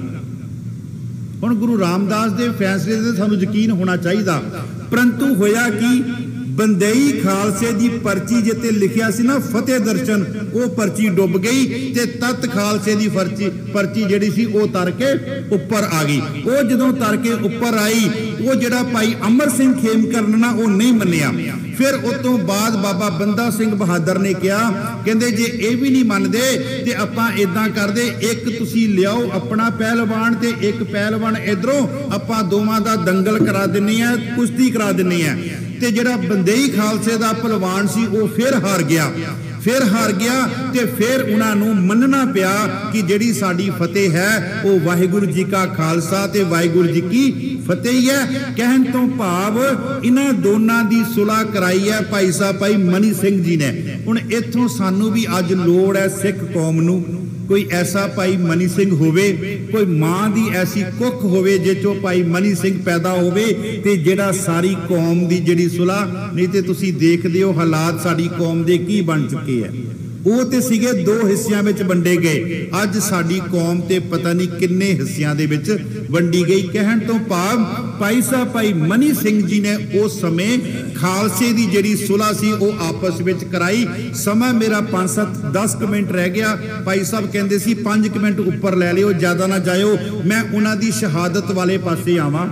ਹੁਣ ਗੁਰੂ ਰਾਮਦਾਸ ਦੇ ਫੈਸਲੇ ਤੇ ਸਾਨੂੰ ਯਕੀਨ ਹੋਣਾ ਚਾਹੀਦਾ, ਪਰੰਤੂ ਹੋਇਆ ਕੀ, ਬੰਦਈ ਖਾਲਸੇ ਦੀ ਪਰਚੀ ਜਿੱਤੇ ਲਿਖਿਆ ਸੀ ਨਾ ਫਤਿਹ ਦਰਸ਼ਨ, ਉਹ ਪਰਚੀ ਡੁੱਬ ਗਈ ਤੇ ਤਤ ਖਾਲਸੇ ਦੀ ਪਰਚੀ ਪਰਚੀ ਜਿਹੜੀ ਸੀ ਉਹ ਤਰ ਕੇ ਉੱਪਰ ਆ ਗਈ। ਉਹ ਜਦੋਂ ਤਰ ਕੇ ਉੱਪਰ ਆਈ, ਉਹ ਜਿਹੜਾ ਭਾਈ ਅਮਰ ਸਿੰਘ ਖੇਮਕਰਨ ਨਾ ਉਹ ਨਹੀਂ ਮੰਨਿਆ। ਫਿਰ ਉਸ ਤੋਂ ਬਾਅਦ ਬਾਬਾ ਬੰਦਾ ਸਿੰਘ ਬਹਾਦਰ ਨੇ ਕਿਹਾ, ਕਹਿੰਦੇ ਜੇ ਇਹ ਵੀ ਨਹੀਂ ਮੰਨਦੇ ਤੇ ਆਪਾਂ ਇਦਾਂ ਕਰਦੇ, ਇੱਕ ਤੁਸੀਂ ਲਿਆਓ ਆਪਣਾ ਪਹਿਲਵਾਨ ਤੇ ਇੱਕ ਪਹਿਲਵਾਨ ਇਧਰੋਂ, ਆਪਾਂ ਦੋਵਾਂ ਦਾ ਦੰਗਲ ਕਰਾ ਦਿੰਨੇ ਆ, ਕੁਸ਼ਤੀ ਕਰਾ ਦਿੰਨੇ ਆ। ਤੇ ਜਿਹੜਾ ਬੰਦਈ ਖਾਲਸੇ ਦਾ ਪਹਿਲਵਾਨ ਸੀ ਉਹ ਫਿਰ ਹਾਰ ਗਿਆ। ਫਿਰ ਹਾਰ ਗਿਆ ਤੇ ਫਿਰ ਉਹਨਾਂ ਨੂੰ ਮੰਨਣਾ ਪਿਆ ਕਿ ਜਿਹੜੀ ਸਾਡੀ ਫਤਿਹ ਹੈ ਉਹ ਵਾਹਿਗੁਰੂ ਜੀ ਕਾ ਖਾਲਸਾ ਤੇ ਵਾਹਿਗੁਰੂ ਜੀ ਕੀ ਫਤਿਹ ਹੀ ਹੈ। ਕਹਿਣ ਤੋਂ ਭਾਵ ਇਹਨਾਂ ਦੋਨਾਂ ਦੀ ਸੁਲ੍ਹਾ ਕਰਾਈ ਹੈ ਭਾਈ ਸਾਹਿਬ ਭਾਈ ਮਨੀ ਸਿੰਘ ਜੀ ਨੇ। ਹੁਣ ਇੱਥੋਂ ਸਾਨੂੰ ਵੀ ਅੱਜ ਲੋੜ ਹੈ ਸਿੱਖ ਕੌਮ ਨੂੰ, ਕੋਈ ਐਸਾ ਭਾਈ ਮਨੀ ਸਿੰਘ ਹੋਵੇ, ਕੋਈ ਮਾਂ ਦੀ ਐਸੀ ਕੁੱਖ ਹੋਵੇ ਜੇ ਚੋਂ ਭਾਈ ਮਨੀ ਸਿੰਘ ਪੈਦਾ ਹੋਵੇ ਤੇ ਜਿਹੜਾ ਸਾਰੀ ਕੌਮ ਦੀ ਜਿਹੜੀ ਸੁਲ੍ਹਾ। ਨਹੀਂ ਤੇ ਤੁਸੀਂ ਦੇਖਦੇ ਹੋ ਹਾਲਾਤ ਸਾਡੀ ਕੌਮ ਦੇ ਕੀ ਬਣ ਚੁੱਕੇ ਹੈ। ਉਹ ਤੇ ਸੀਗੇ ਦੋ ਹਿੱਸਿਆਂ ਵਿੱਚ ਵੰਡੇ ਗਏ, ਅੱਜ ਸਾਡੀ ਕੌਮ ਤੇ ਪਤਾ ਨਹੀਂ ਕਿੰਨੇ ਹਿੱਸਿਆਂ ਦੇ ਵਿੱਚ ਵੰਡੀ ਗਈ। ਕਹਿਣ ਤੋਂ ਭਾਵ ਭਾਈ ਸਾਹਿਬ ਭਾਈ ਮਨੀ ਸਿੰਘ ਜੀ ਨੇ ਉਸ ਸਮੇਂ ਖਾਲਸੇ ਦੀ ਜਿਹੜੀ ਸੁਲ੍ਹਾ ਸੀ ਉਹ ਆਪਸ ਵਿੱਚ ਕਰਾਈ। ਸਮਾਂ ਮੇਰਾ ਪੰਜ ਸੱਤ ਦਸ ਕੁ ਮਿੰਟ ਰਹਿ ਗਿਆ। ਭਾਈ ਸਾਹਿਬ ਕਹਿੰਦੇ ਸੀ ਪੰਜ ਕੁ ਮਿੰਟ ਉੱਪਰ ਲੈ ਲਿਓ, ਜ਼ਿਆਦਾ ਨਾ ਜਾਇਓ, ਮੈਂ ਉਹਨਾਂ ਦੀ ਸ਼ਹਾਦਤ ਵਾਲੇ ਪਾਸੇ ਆਵਾਂ।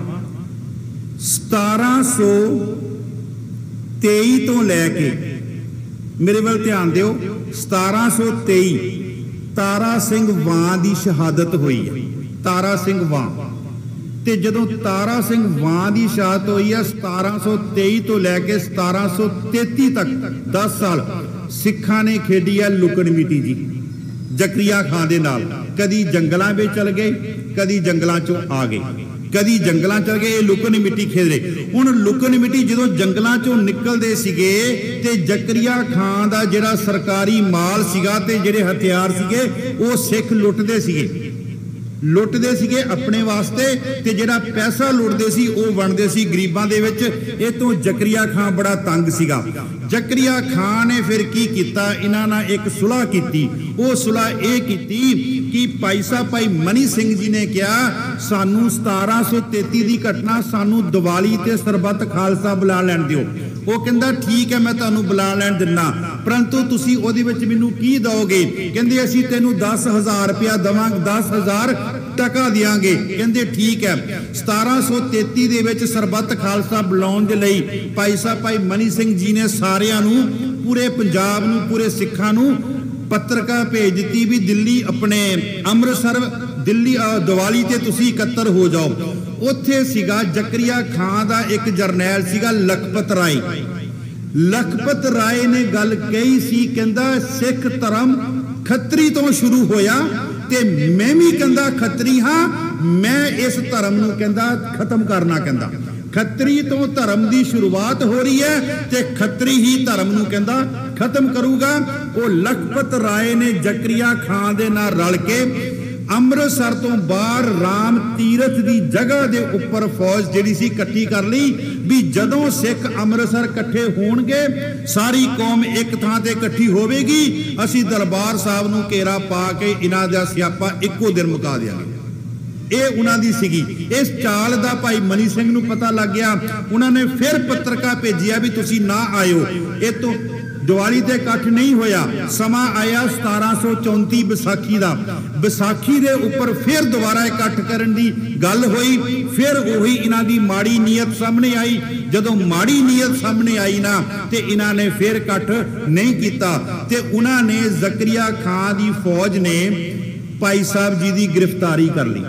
ਸਤਾਰਾਂ ਸੌ ਤੇਈ ਤੋਂ ਲੈ ਕੇ ਮੇਰੇ ਵੱਲ ਧਿਆਨ ਦਿਓ, ਸਤਾਰਾਂ ਸੌ ਤੇਈ ਤਾਰਾ ਸਿੰਘ ਵਾਂ ਦੀ ਸ਼ਹਾਦਤ ਹੋਈ ਹੈ। ਤਾਰਾ ਸਿੰਘ ਵਾਂ, ਤੇ ਜਦੋਂ ਤਾਰਾ ਸਿੰਘ ਵਾਂ ਦੀ ਸ਼ਹਾਦਤ ਹੋਈ ਹੈ ਸਤਾਰਾਂ ਸੌ ਤੇਈ ਤੋਂ ਲੈ ਕੇ ਸਤਾਰਾਂ ਸੌ ਤੇਤੀ ਤੱਕ ਦਸ ਸਾਲ ਸਿੱਖਾਂ ਨੇ ਖੇਡੀ ਹੈ ਲੁਕਣ ਮੀਟੀ ਜੀ ਜ਼ਕਰੀਆ ਖਾਂ ਦੇ ਨਾਲ। ਕਦੀ ਜੰਗਲਾਂ ਵਿੱਚ ਚਲ ਗਏ, ਕਦੀ ਜੰਗਲਾਂ ਚੋਂ ਆ ਗਏ, ਕਦੀ ਜੰਗਲਾਂ ਚਲ ਗਏ, ਇਹ ਲੁਕਣ ਮਿੱਟੀ ਖੇਡ ਰਹੇ। ਹੁਣ ਲੁਕਣ ਮਿੱਟੀ ਜਦੋਂ ਜੰਗਲਾਂ ਚੋਂ ਨਿਕਲਦੇ ਸੀਗੇ ਤੇ ਜ਼ਕਰੀਆ ਖਾਂ ਦਾ ਜਿਹੜਾ ਸਰਕਾਰੀ ਮਾਲ ਸੀਗਾ ਤੇ ਜਿਹੜੇ ਹਥਿਆਰ ਸੀਗੇ ਉਹ ਸਿੱਖ ਲੁੱਟਦੇ ਸੀਗੇ ਲੁੱਟਦੇ ਸੀਗੇ ਆਪਣੇ ਵਾਸਤੇ, ਤੇ ਜਿਹੜਾ ਪੈਸਾ ਲੁੱਟਦੇ ਸੀ ਉਹ ਵੰਡਦੇ ਸੀ ਗਰੀਬਾਂ ਦੇ ਵਿੱਚ। ਇਹ ਤੋਂ ਜ਼ਕਰੀਆ ਖਾਂ ਬੜਾ ਤੰਗ ਸੀਗਾ। ਜ਼ਕਰੀਆ ਖਾਂ ਨੇ ਫਿਰ ਕੀ ਕੀਤਾ, ਇਹਨਾਂ ਨਾਲ ਇੱਕ ਸੁਲ੍ਹਾ ਕੀਤੀ। ਉਹ ਸੁਲ੍ਹਾ ਇਹ ਕੀਤੀ ਕਿ ਭਾਈ ਸਾਹਿਬ ਭਾਈ ਮਨੀ ਸਿੰਘ ਜੀ ਨੇ ਕਿਹਾ ਸਾਨੂੰ ਸਤਾਰਾਂ ਸੌ ਤੇਤੀ ਦੀ ਘਟਨਾ, ਸਾਨੂੰ ਦੀਵਾਲੀ ਤੇ ਸਰਬੱਤ ਖਾਲਸਾ ਬੁਲਾ ਲੈਣ ਦਿਓ। ਉਹ ਕਹਿੰਦਾ ਠੀਕ ਹੈ ਮੈਂ ਤੁਹਾਨੂੰ ਬੁਲਾ ਲੈਣ ਦਿੰਦਾ, ਪਰੰਤੂ ਤੁਸੀਂ ਉਹਦੇ ਵਿੱਚ ਮੈਨੂੰ ਕੀ ਦਿਓਗੇ? ਕਹਿੰਦੇ ਅਸੀਂ ਤੈਨੂੰ ਦਸ ਹਜ਼ਾਰ ਰੁਪਇਆ ਦੇਵਾਂਗੇ, ਦਸ ਹਜ਼ਾਰ ਟਕਾ ਦਿਆਂਗੇ। ਕਹਿੰਦੇ ਠੀਕ ਹੈ। ਸਤਾਰਾਂ ਸੌ ਤੇਤੀ ਦੇ ਵਿੱਚ ਸਰਬੱਤ ਖਾਲਸਾ ਬੁਲਾਉਣ ਦੇ ਲਈ ਭਾਈ ਸਾਹਿਬ ਭਾਈ ਮਨੀ ਸਿੰਘ ਜੀ ਨੇ ਸਾਰਿਆਂ ਨੂੰ, ਪੂਰੇ ਪੰਜਾਬ ਨੂੰ, ਪੂਰੇ ਸਿੱਖਾਂ ਨੂੰ ਪੱਤਰਕਾ ਭੇਜ ਦਿੱਤੀ ਵੀ ਦਿੱਲੀ ਆਪਣੇ ਅੰਮ੍ਰਿਤਸਰ ਦਿੱਲੀ ਦੀਵਾਲੀ ਤੇ ਤੁਸੀਂ ਇਕੱਤਰ ਹੋ ਜਾਓ। ਉੱਥੇ ਸੀਗਾ ਜ਼ਕਰੀਆ ਖਾਂ ਦਾ ਇੱਕ ਜਰਨੈਲ ਸੀਗਾ ਲਖਪਤ ਰਾਏ। ਲਖਪਤ ਰਾਏ ਨੇ ਗੱਲ ਕਹੀ ਸੀ, ਕਹਿੰਦਾ ਸਿੱਖ ਧਰਮ ਖੱਤਰੀ ਤੋਂ ਸ਼ੁਰੂ ਹੋਇਆ ਤੇ ਮੈਂ ਵੀ ਕਹਿੰਦਾ ਖੱਤਰੀ ਹਾਂ, ਮੈਂ ਇਸ ਧਰਮ ਨੂੰ ਕਹਿੰਦਾ ਖਤਮ ਕਰਨਾ। ਕਹਿੰਦਾ ਖੱਤਰੀ ਤੋਂ ਧਰਮ ਦੀ ਸ਼ੁਰੂਆਤ ਹੋ ਰਹੀ ਹੈ ਤੇ ਖੱਤਰੀ ਹੀ ਧਰਮ ਨੂੰ ਕਹਿੰਦਾ ਖਤਮ ਕਰੂਗਾ। ਉਹ ਲਖਪਤ ਰਾਏ ਨੇ ਜ਼ਕਰੀਆ ਖਾਂ ਦੇ ਨਾਲ ਰਲ ਕੇ ਅੰਮ੍ਰਿਤਸਰ ਤੋਂ ਬਾਹਰ ਰਾਮ ਤੀਰਥ ਦੀ ਜਗ੍ਹਾ ਦੇ ਉੱਪਰ ਫੌਜ ਜਿਹੜੀ ਸੀ ਇਕੱਠੀ ਕਰ ਲਈ ਵੀ ਜਦੋਂ ਸਿੱਖ ਅੰਮ੍ਰਿਤਸਰ ਇਕੱਠੇ ਹੋਣਗੇ ਸਾਰੀ ਕੌਮ ਇੱਕ ਥਾਂ ਤੇ ਇਕੱਠੀ ਹੋਵੇਗੀ, ਅਸੀਂ ਦਰਬਾਰ ਸਾਹਿਬ ਨੂੰ ਘੇਰਾ ਪਾ ਕੇ ਇਹਨਾਂ ਦਾ ਸਿਆਪਾ ਇੱਕੋ ਦਿਨ ਮੁਕਾ ਦਿਆਂਗੇ। ये उन्होंने सीगी। इस चाल का भाई मनी सिंह नूं पता लग गया, उन्होंने फिर पत्रका भेजिया भी तुसी ना आयो, ये तो दिवाली ते इकट्ठ नहीं होया। समा आया सतारा सौ चौंती विसाखी का, विसाखी दे उपर फिर दोबारा इकट्ठ करन दी गल होई, फिर उही इन्हां दी माड़ी नीयत सामने आई। जदों माड़ी नीयत सामने आई ना ते इन्हां ने फिर इकट्ठ नहीं कीता ते उन्हां ने जकरिया खान दी फौज ने भाई साहब जी की गिरफ्तारी कर ली।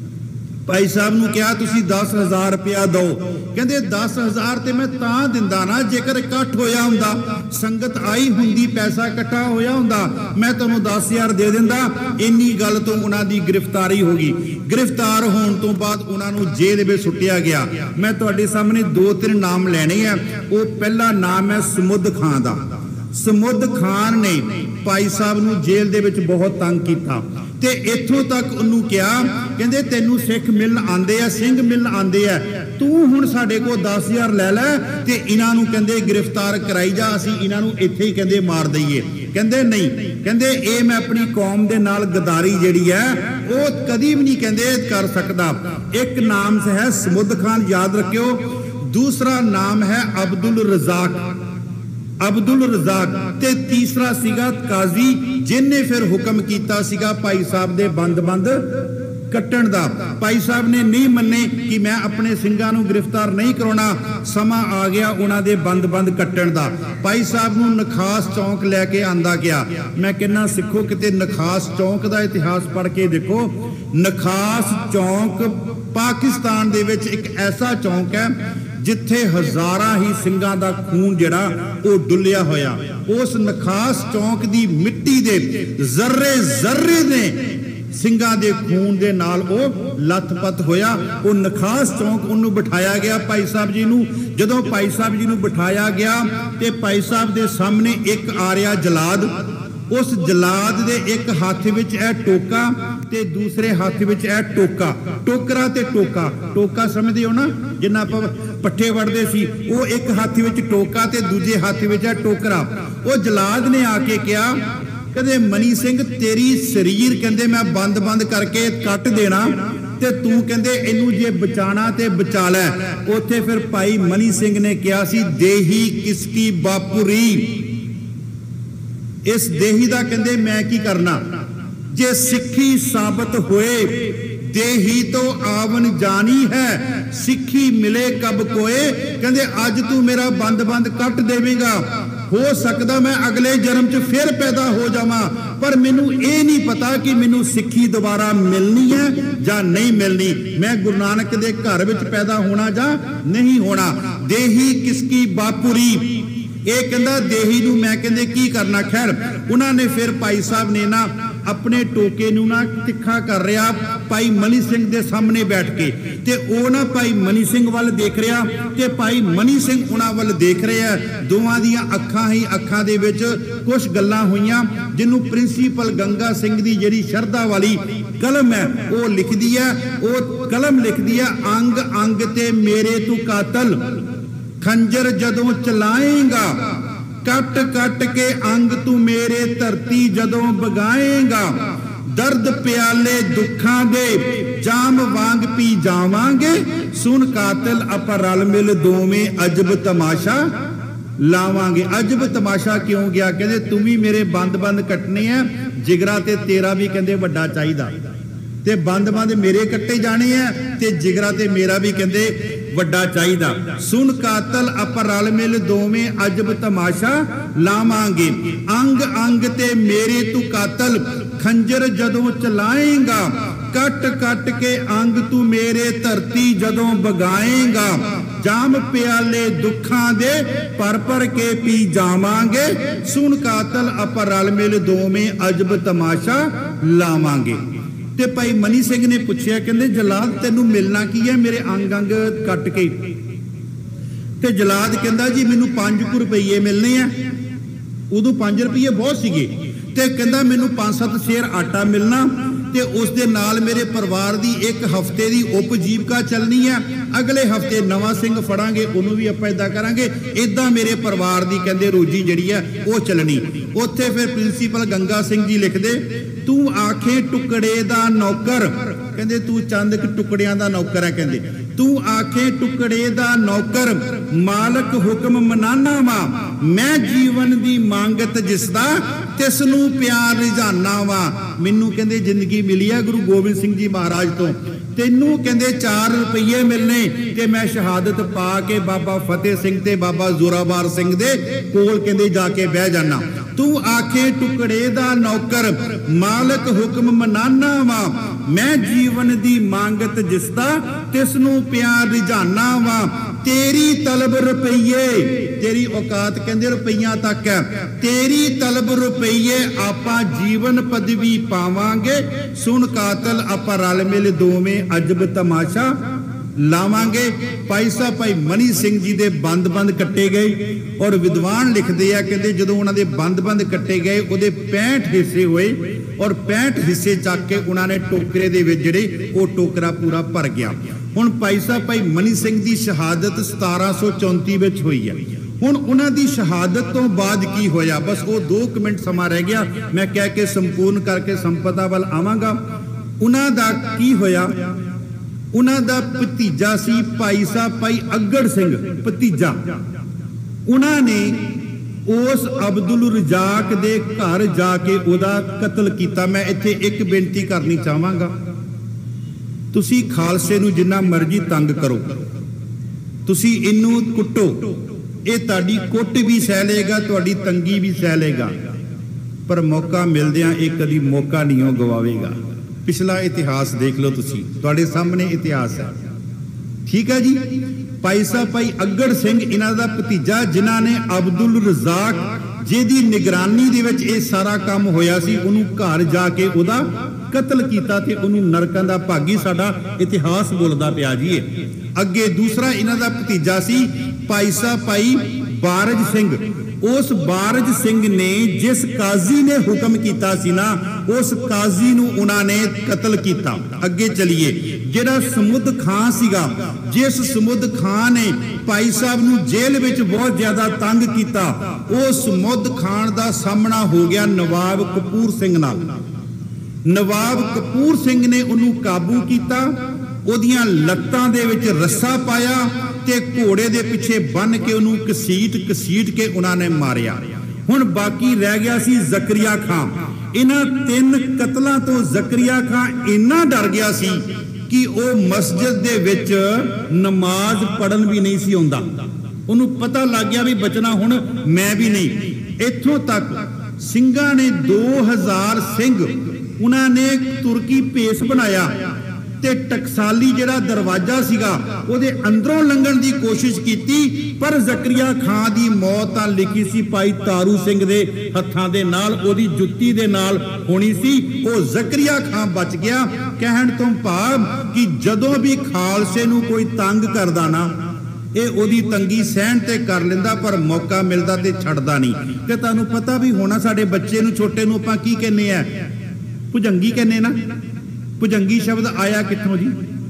भाई साहब नूं कहा तुसी दस हज़ार रुपया दो, कहते दस हज़ार तो मैं तां दिंदा ना जेकर इकट्ठ होया हुंदा, संगत आई हुंदी, पैसा इकट्ठा होया हुंदा, मैं तुहानूं दस हज़ार दे दिंदा। इन्नी गल तो उन्हां दी गिरफ्तारी हो गई। गिरफ्तार होने तो बाद उन्हां नूं जेल विच सुट्टिया गया। मैं तुहाडे सामने दो तीन नाम लैणे आ। वो पहला नाम है समुद खान दा। समुद खान ने भाई साहब नूं जेल दे विच बहुत तंग कीता ते इत्थों तक उन्होंने कहा, कहते तेनू सिख मिलन आंदे आ, सिंह मिलन आंदे आ, तू हुण साडे को दस हज़ार लै लै ते इन्हां नूं कहंदे गिरफ्तार कराई जा, असीं इन्हां नूं इत्थे ही कहंदे मार दईए। कहंदे नहीं, कहंदे ए मैं अपनी कौम दे नाल गदारी जिहड़ी है वो कदी भी नहीं कहंदे कर सकदा। एक नाम है समुद खान, याद रखियो। दूसरा नाम है अब्दुल रज़ाक, अब्दुल रज़ाक ते तीसरा सीगा काजी, जिन्हें फिर हुक्म कीता सीगा भाई साहब दे बंद बंद कट्टण दा। भाई साहब ने नहीं मन्ने कि मैं अपने सिंघां नूं गिरफ्तार नहीं कराउणा। समा आ गया उन्हां दे बंद बंद कट्टण दा। भाई साहब नूं नखास चौंक लैके आंदा गया। मैं कहना सिखो किते नखास चौंक दा इतिहास पढ़ के देखो। नखास चौंक पाकिस्तान दे विच एक ऐसा चौंक है जिथे हजारां ही सिंघां दा खून जिहड़ा वो डुलिया होया। उस नखास चौंक दी मिट्टी दे जर्रे जर्रे ने सिंघां दे खून दे नाल वो लथपथ होया। वो नखास चौंक उन्होंने बिठाया गया भाई साहब जी नूं। जदों भाई साहब जी नूं बिठाया गया ते भाई साहब दे सामने एक आ रहा जलाद। उस जलाद दे एक हाथ विच है टोका ते दूसरे हाथ विच है टोका। टोकरा ते टोका, टोका समझदे हो ना, जिन्ना आपां पट्ठे वड़दे सी, वो एक हाथ विच टोका ते दूजे हाथ विच है टोकरा। वो जलाद ने आके कहा, कहते मनी सिंह तेरी शरीर कहते मैं बंद बंद करके कट देना ते तू कहते इनू जे बचाना ते बचा लै। उत्थे फिर भाई मनी सिंह ने कहा सी देही किसकी बापुरी, इस देही दा कहते मैं की करना, जे सिक्खी साबित होए देही तो आवन जानी है, सिक्खी मिले कब कोए। कहते अज तू मेरा बंद बंद कट देवेगा, हो सकता मैं अगले जन्म च फिर पैदा हो जावां, पर मैनू ये नहीं पता कि मैनू सिक्खी दोबारा मिलनी है या नहीं मिलनी, मैं गुरु नानक दे घर विच पैदा होना या नहीं होना। देही किसकी बापुरी, ये कहंदा देही नूं मैं कहंदे की करना। खैर उन्होंने फिर भाई साहब ने ना अपने टोके नूं ना तिखा कर रहा भाई मनी सिंह दे सामने बैठ के, ते ओ ना भाई मनी सिंह वाल देख रहा ते भाई मनी सिंह उन्हां वाल देख रहा। दोवां दियां अखां ही अखां दे विच कुछ गल्लां होईयां जिन्नू प्रिंसीपल गंगा सिंह दी जिहड़ी शरधा वाली कलम है वो लिखदी है। वो कलम लिखदी है, अंग अंग ते मेरे तू कातल, खंजर जदों चलाएगा कट कट के अंग तू मेरे धरती जदों बगाएगा, दर्द प्याले दुखां दे जाम वांग पी जावांगे, सुन कातिल अपां रल मिल दोवें अजब तमाशा लावांगे। अजब तमाशा क्यों गया, कहते तुम भी मेरे बंद बंद कटने हैं, जिगरा ते तेरा भी कहते वड्डा चाहिदा, ते बंद बंद मेरे कट्टे जाने हैं ते जिगरा ते मेरा भी कहते वड्डा चाहिदा। सुन कातल अपां रल मिल दोवें अजब तमाशा लावांगे, अंग अंग ते मेरे तू कातल, खंजर जदों चलाएगा कट कट के अंग तू मेरे धरती जदों बगाएगा, जाम प्याले दुखां दे पर पर के पी जावांगे, सुन कातल अपां रल मिल दोवें अजब तमाशा लावांगे। ते भाई मनी सिंह ने पूछया, कहंदे जलाद तेनू मिलना की है मेरे अंग अंग कट के। ते जलाद कहंदा जी मैनू पांच कु रुपये मिलने हैं। उदों पांच रुपये बहुत सीगे। ते कहंदा मैनू पांच सत्त शेर आटा मिलना ते उस दे नाल मेरे परिवार दी एक हफ्ते दी उपजीविका चलनी है, अगले हफ्ते नवा सिंह फड़ांगे उन्होंने भी आपां इदां करांगे, इदां मेरे परिवार दी कहंदे रोजी जिहड़ी है वो चलनी। उत्थे फिर प्रिंसीपल गंगा सिंह जी लिखदे, तू आखे टुकड़े दा नौकर कहंदे तू चंद क टुकड़ियां दा नौकर है, कहंदे तू आखे टुकड़े दा नौकर मालक हुक्म मनाना वा, मैं जीवन दी मांगत जिसदा तिसनू प्यार रिझाना वा। मैनू कहंदे जिंदगी मिली है गुरु गोबिंद सिंह जी महाराज तो, तेनू कहंदे चार रुपये मिलने ते मैं शहादत पा के बाबा फतेह सिंह ते बाबा जोरावर सिंह दे कोल कहंदे जाके बह जाना। तू आखे टुकड़े दा नौकर मालक हुक्म मनाना वा, मैं जीवन दी मांगत जिसदा तिसनू प्यार रिझाना वा। तेरी तलब रुपये, तेरी औकात कहंदे रुपइया तक है, तेरी तलब रुपये आपां जीवन पदवी पावांगे। सुन कातल आपां रल मिल दोवें अजब तमाशा लावांगे। भाई साहब भाई मनी सिंह जी दे बंद बंद कट्टे गए और विद्वान लिखते हैं कहते जो उन्होंने बंद बंद कट्टे गए वो पैंठ हिस्से हुए और पैंठ हिस्से चक के उन्होंने टोकरे दे विच जिहड़े वो टोकरा पूरा भर गया। हुण भाई साहब भाई मनी सिंह की शहादत सतारा सौ चौंती विच हुई है। हुण उन्हां दी शहादत तो बाद की होया, बस वो दो मिनट समा रह गया, मैं कह के संपूर्ण करके संपदा वाल आवांगा। उन्हां दा की होया, उन्हां दा भतीजा सी भाई साहब भाई अगड़ सिंह भतीजा, उन्होंने उस अब्दुल रजाक दे घर जाके उहदा कतल किया। मैं इत्थे एक बेनती करनी चाहांगा, तुसी खालसे नूं जिन्ना मर्जी तंग करो, तुसी इनू कुटो, ये तुहाडी कुट भी सह लेगा, तुहाडी तंगी भी सह लेगा, पर मौका मिलदियां एक कदी मौका नहीं गवावेगा। पिछला इतिहास देख लो तुसी, तुहाडे सामने इतिहास है, ठीक है जी। भाई साहब भाई अगड़ सिंह इन्हां दा भतीजा जिन्हां ने अब्दुल रजाक जिहदी निगरानी दे विच ये सारा काम होया सी, उहनूं घर जाके उहदा कतल कीता ते उहनूं नरकां दा भागी साडा इतिहास बोलदा पिया जी। अगे दूसरा इन्हां दा भतीजा सी भाई साहब भाई बारज सिंह। उस बारज सिंह ने जिस काजी ने हुक्म किया सी ना, उस काजी नूं उन्होंने कतल किया। अगे चलिए, जिहड़ा समुद खां सीगा, जिस समुद खां ने भाई साहब नूं जेल विच बहुत ज्यादा तंग किया, उस समुद खान दा सामना हो गया नवाब कपूर सिंह नाल। नवाब कपूर सिंह ने उन्होंने काबू किया, उहदियां लत्तां दे विच रस्सा पाया ते घोड़े दे पिछे बन के उन्होंने घसीट घसीट के उन्होंने मारिया। हुण बाकी रह गया सी जकरिया खां। इन्हां तीन कतलों तो जकरिया खां इन्ना डर गया सी कि वो मस्जिद दे विच नमाज पढ़न भी नहीं सी आउंदा। उन्होंने पता लग गया भी बचना हुण मैं भी नहीं। इत्थों तक सिंघां ने दो हजार सिंह उन्होंने तुर्की भेस बनाया ते टकसाली जिहड़ा दरवाजा सीगा उहदे अंदरों लंघण दी कोशिश कीती, पर जकरिया खां दी मौत तां लिखी सी भाई तारू सिंह दे हत्थां दे नाल, ओहदी जुत्ती दे नाल होनी सी। ओ जकरिया खां बच गया। कहण तो भाव कि जदों भी खालसे नूं कोई तंग करदा ना, ये ओहदी तंगी सहन ते कर लेंदा, पर मौका मिलदा ते छड्डदा नहीं। ते तुहानूं पता भी होना साडे बच्चे नूं छोटे नूं आपां की कहने आ, भुजंगी कहने ना। भुजंगी शब्द आया कित्थों जी?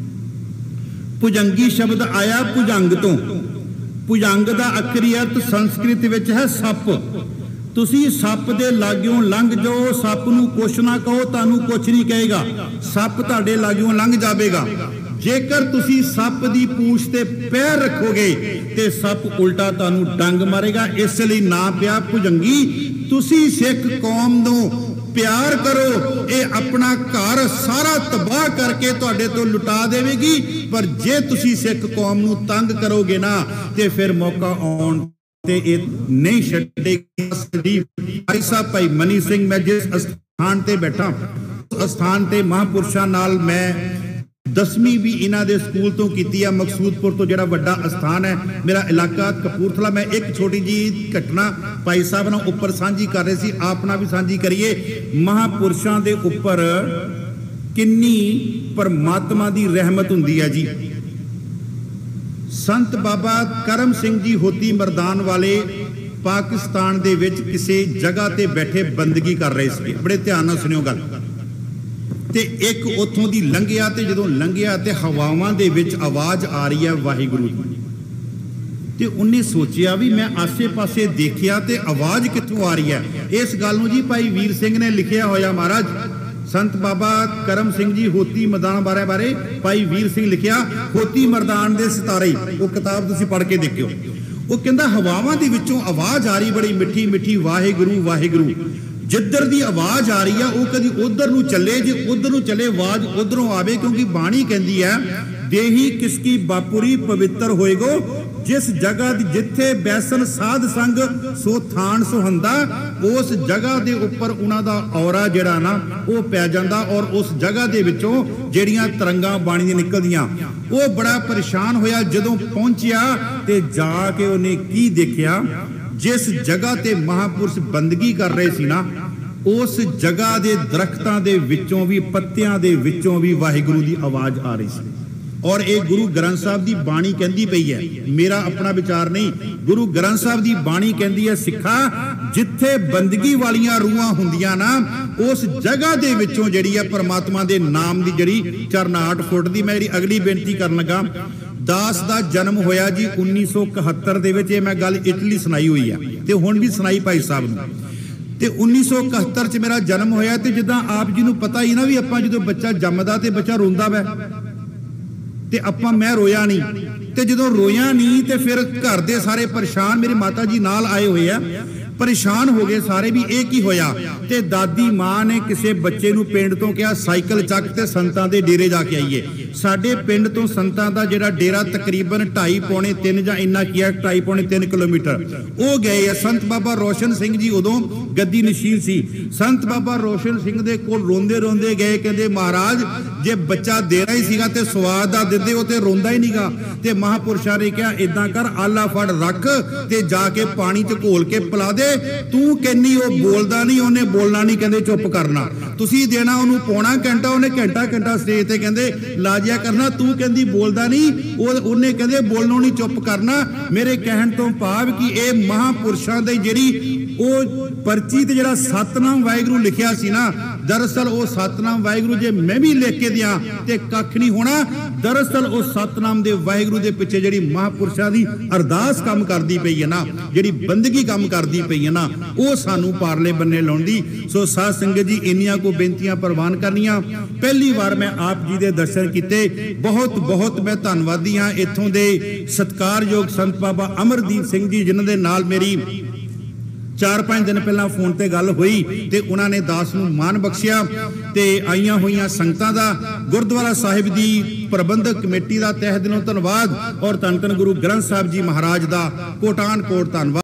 भुजंगी शब्द आया भुजंग तो। भुजंग दा आखरी अर्थ संस्कृत विच है सप। तुसी सप दे लागों लंघ जाओ, सप नूं कुछ ना कहो, तुहानूं कुछ नहीं कहेगा, सप तुहाडे लागों लंघ जावेगा। जेकर तुसी सप दी पूंछ ते पैर रखोगे ते सप उल्टा तुहानूं डंग मारेगा। इसलिए ना पिया भुजंगी। तुसी सिख कौम नूं प्यार करो, ये अपना घर सारा तबाह करके तुहाडे तो लुटा देवेगी, पर जे तुसी सिख कौम नूं तंग करोगे ना ते फिर मौका आउण ते ये नहीं छड्डेगी। भाई साहब भाई मनी सिंह, मैं जिस स्थान ते बैठा उस स्थान ते महापुरुषां नाल मैं दसवीं भी इन्हां दे स्कूल तो कीती है, मकसूदपुर तो जिहड़ा वड्डा स्थान है मेरा इलाका कपूरथला। मैं एक छोटी जी घटना भाई साहब नाल उपर सांझी कर रहे सी, आपना भी सांझी करिए। महापुरुषां दे उपर किन्नी परमात्मा दी रहमत हुंदी है जी। संत बाबा करम सिंह जी होती मरदान वाले पाकिस्तान दे विच किसी जगह ते बैठे बंदगी कर रहे थे। बड़े ध्यान नाल सुनियो गल। ते एक उथों दी लंघिया ते जदों लंघिया ते हवावां दे विच आवाज आ रही है वाहिगुरू दी। ते उन्हें सोचिया भी मैं आसे पासे देखिया ते आवाज कित्थों आ रही है। इस गल नूं जी भाई वीर सिंह ने लिखिया होया, महाराज संत बाबा करम सिंह जी होती मैदान बारे बारे भाई वीर सिंह लिखिया होती मैदान दे सितारे, वो किताब तुसीं पढ़ के देखियो। वो कहंदा हवावां दे विचों आवाज़ आ रही बड़ी मिठी मिठी वाहिगुरू वाहिगुरू, जिधर दी आवाज़ आ रही है वो कदी उधर नूं चले, जे उधर नूं चले आवाज़ उधरों आवे, क्योंकि बाणी कहंदी है देही किसकी बापुरी पवित्र होएगो, जिस जगह दी जिथे बैसन साध संग सो थान सुहंदा, उस जगह दे उपर उन्हां दा औरा जिहड़ा ना वो पै जांदा, और उस जगह दे विचों जिहड़ियां तरंगां बाणी दी निकलदियां। वो बड़ा परेशान होया जदों पहुंचिया ते जाके उहने की देखिया, जिस जगह ते महापुरुष बंदगी कर रहे सी ना, उस जगह दे दरख्तां दे विचों भी पत्तियां दे विचों भी वाहिगुरू दी आवाज़ आ रही सी। और एक गुरु ग्रंथ साहब की बाणी कहती पई है, मेरा अपना विचार नहीं, गुरु ग्रंथ साहब की बाणी कहती है सिखा जिथे बंदगी वालियां रूहां हुंदियां ना, उस जगह दे विचों जिहड़ी है परमात्मा दे नाम की जिहड़ी चरनाहट फुटदी। मैं जिहड़ी अगली बेनती करन लगा, दास का जन्म होया जी उन्नीस सौ इकहत्तर दे विच, मैं गल इटली सुनाई हुई है ते हुण भी सुनाई भाई साहब नूं। ते उन्नीस सौ इकहत्तर च मेरा जन्म होया, ते जिद्दां आप जी नूं पता ही ना भी आपां जदों बच्चा जम्मदा ते बच्चा रोंदा वै, ते आपां मैं रोया नहीं, ते जदों रोया नहीं ते फिर घर दे सारे परेशान, मेरे माता जी नाल आए हुए आ, परेशान हो गए सारे भी ये की होया। ते दादी मां ने किसी बच्चे नूं पिंड तो कहा साइकिल चक ते संतां दे डेरे जाके आईए। साडे पिंड तो संतां दा जिहड़ा डेरा तकरीबन ढाई पौने तीन जां इन्ना किया ढाई पौने तीन किलोमीटर वो गए है। संत बाबा रोशन सिंह जी उदों गद्दी नशीन सी, संत बाबा रोशन सिंह दे कोल रोंदे रोंदे गए, कहंदे महाराज जे बच्चा देना ही सीगा ते स्वाद दा दिंदे ओ ते रोंदा ही नहींगा। ते महापुरुषां ने कहा इदां कर आला फड़ रख ते जाके पानी च घोल के पिला दे, तू कहनी वो बोलदा नहीं, उन्हें बोलना नहीं, कहंदे चुप करना, तुसी देना उन्होंने पौना घंटा, उन्हें घंटा घंटा स्टेज ते कहंदे लाजिया करना, तू कहंदी बोलदा नहीं, उन्हें कहंदे बोलनों नहीं, चुप करना। मेरे कहण तो भाव कि ये महापुरुषां दे जिहड़ी वो पर्ची ते जिहड़ा सतनाम वाहिगुरू लिखिया सी ना, दरअसल वो सतनाम वाहिगुरू जे मैं भी लिख के दियां ते कख नहीं होना। दरअसल वो सतनाम दे वाहिगुरू दे पिछे जिहड़ी महापुरुषां दी अरदास काम करदी पई है ना, जिहड़ी बंदगी काम करदी पई है ना, वो सानू पारले बन्ने लाउंदी। सो साध संगत जी इन्नियां को बेनतियां प्रवान करनियां। पहली बार मैं आप जी दे दर्शन कीते, बहुत बहुत मैं धन्नवादी हाँ इत्थों दे सत्कारयोग संत बाबा अमरदीप सिंह जी, जिन्हां दे नाल मेरी चार पांच दिन पहला फोन ते गल हुई ते उन्होंने दास नूं मान बख्शिया ते आईयां होईयां संगतां दा गुरुद्वारा साहिब दी प्रबंधक कमेटी दा तहे दिलों धन्नवाद और धन धन गुरु ग्रंथ साहिब जी महाराज दा कोटान कोट धन्नवाद।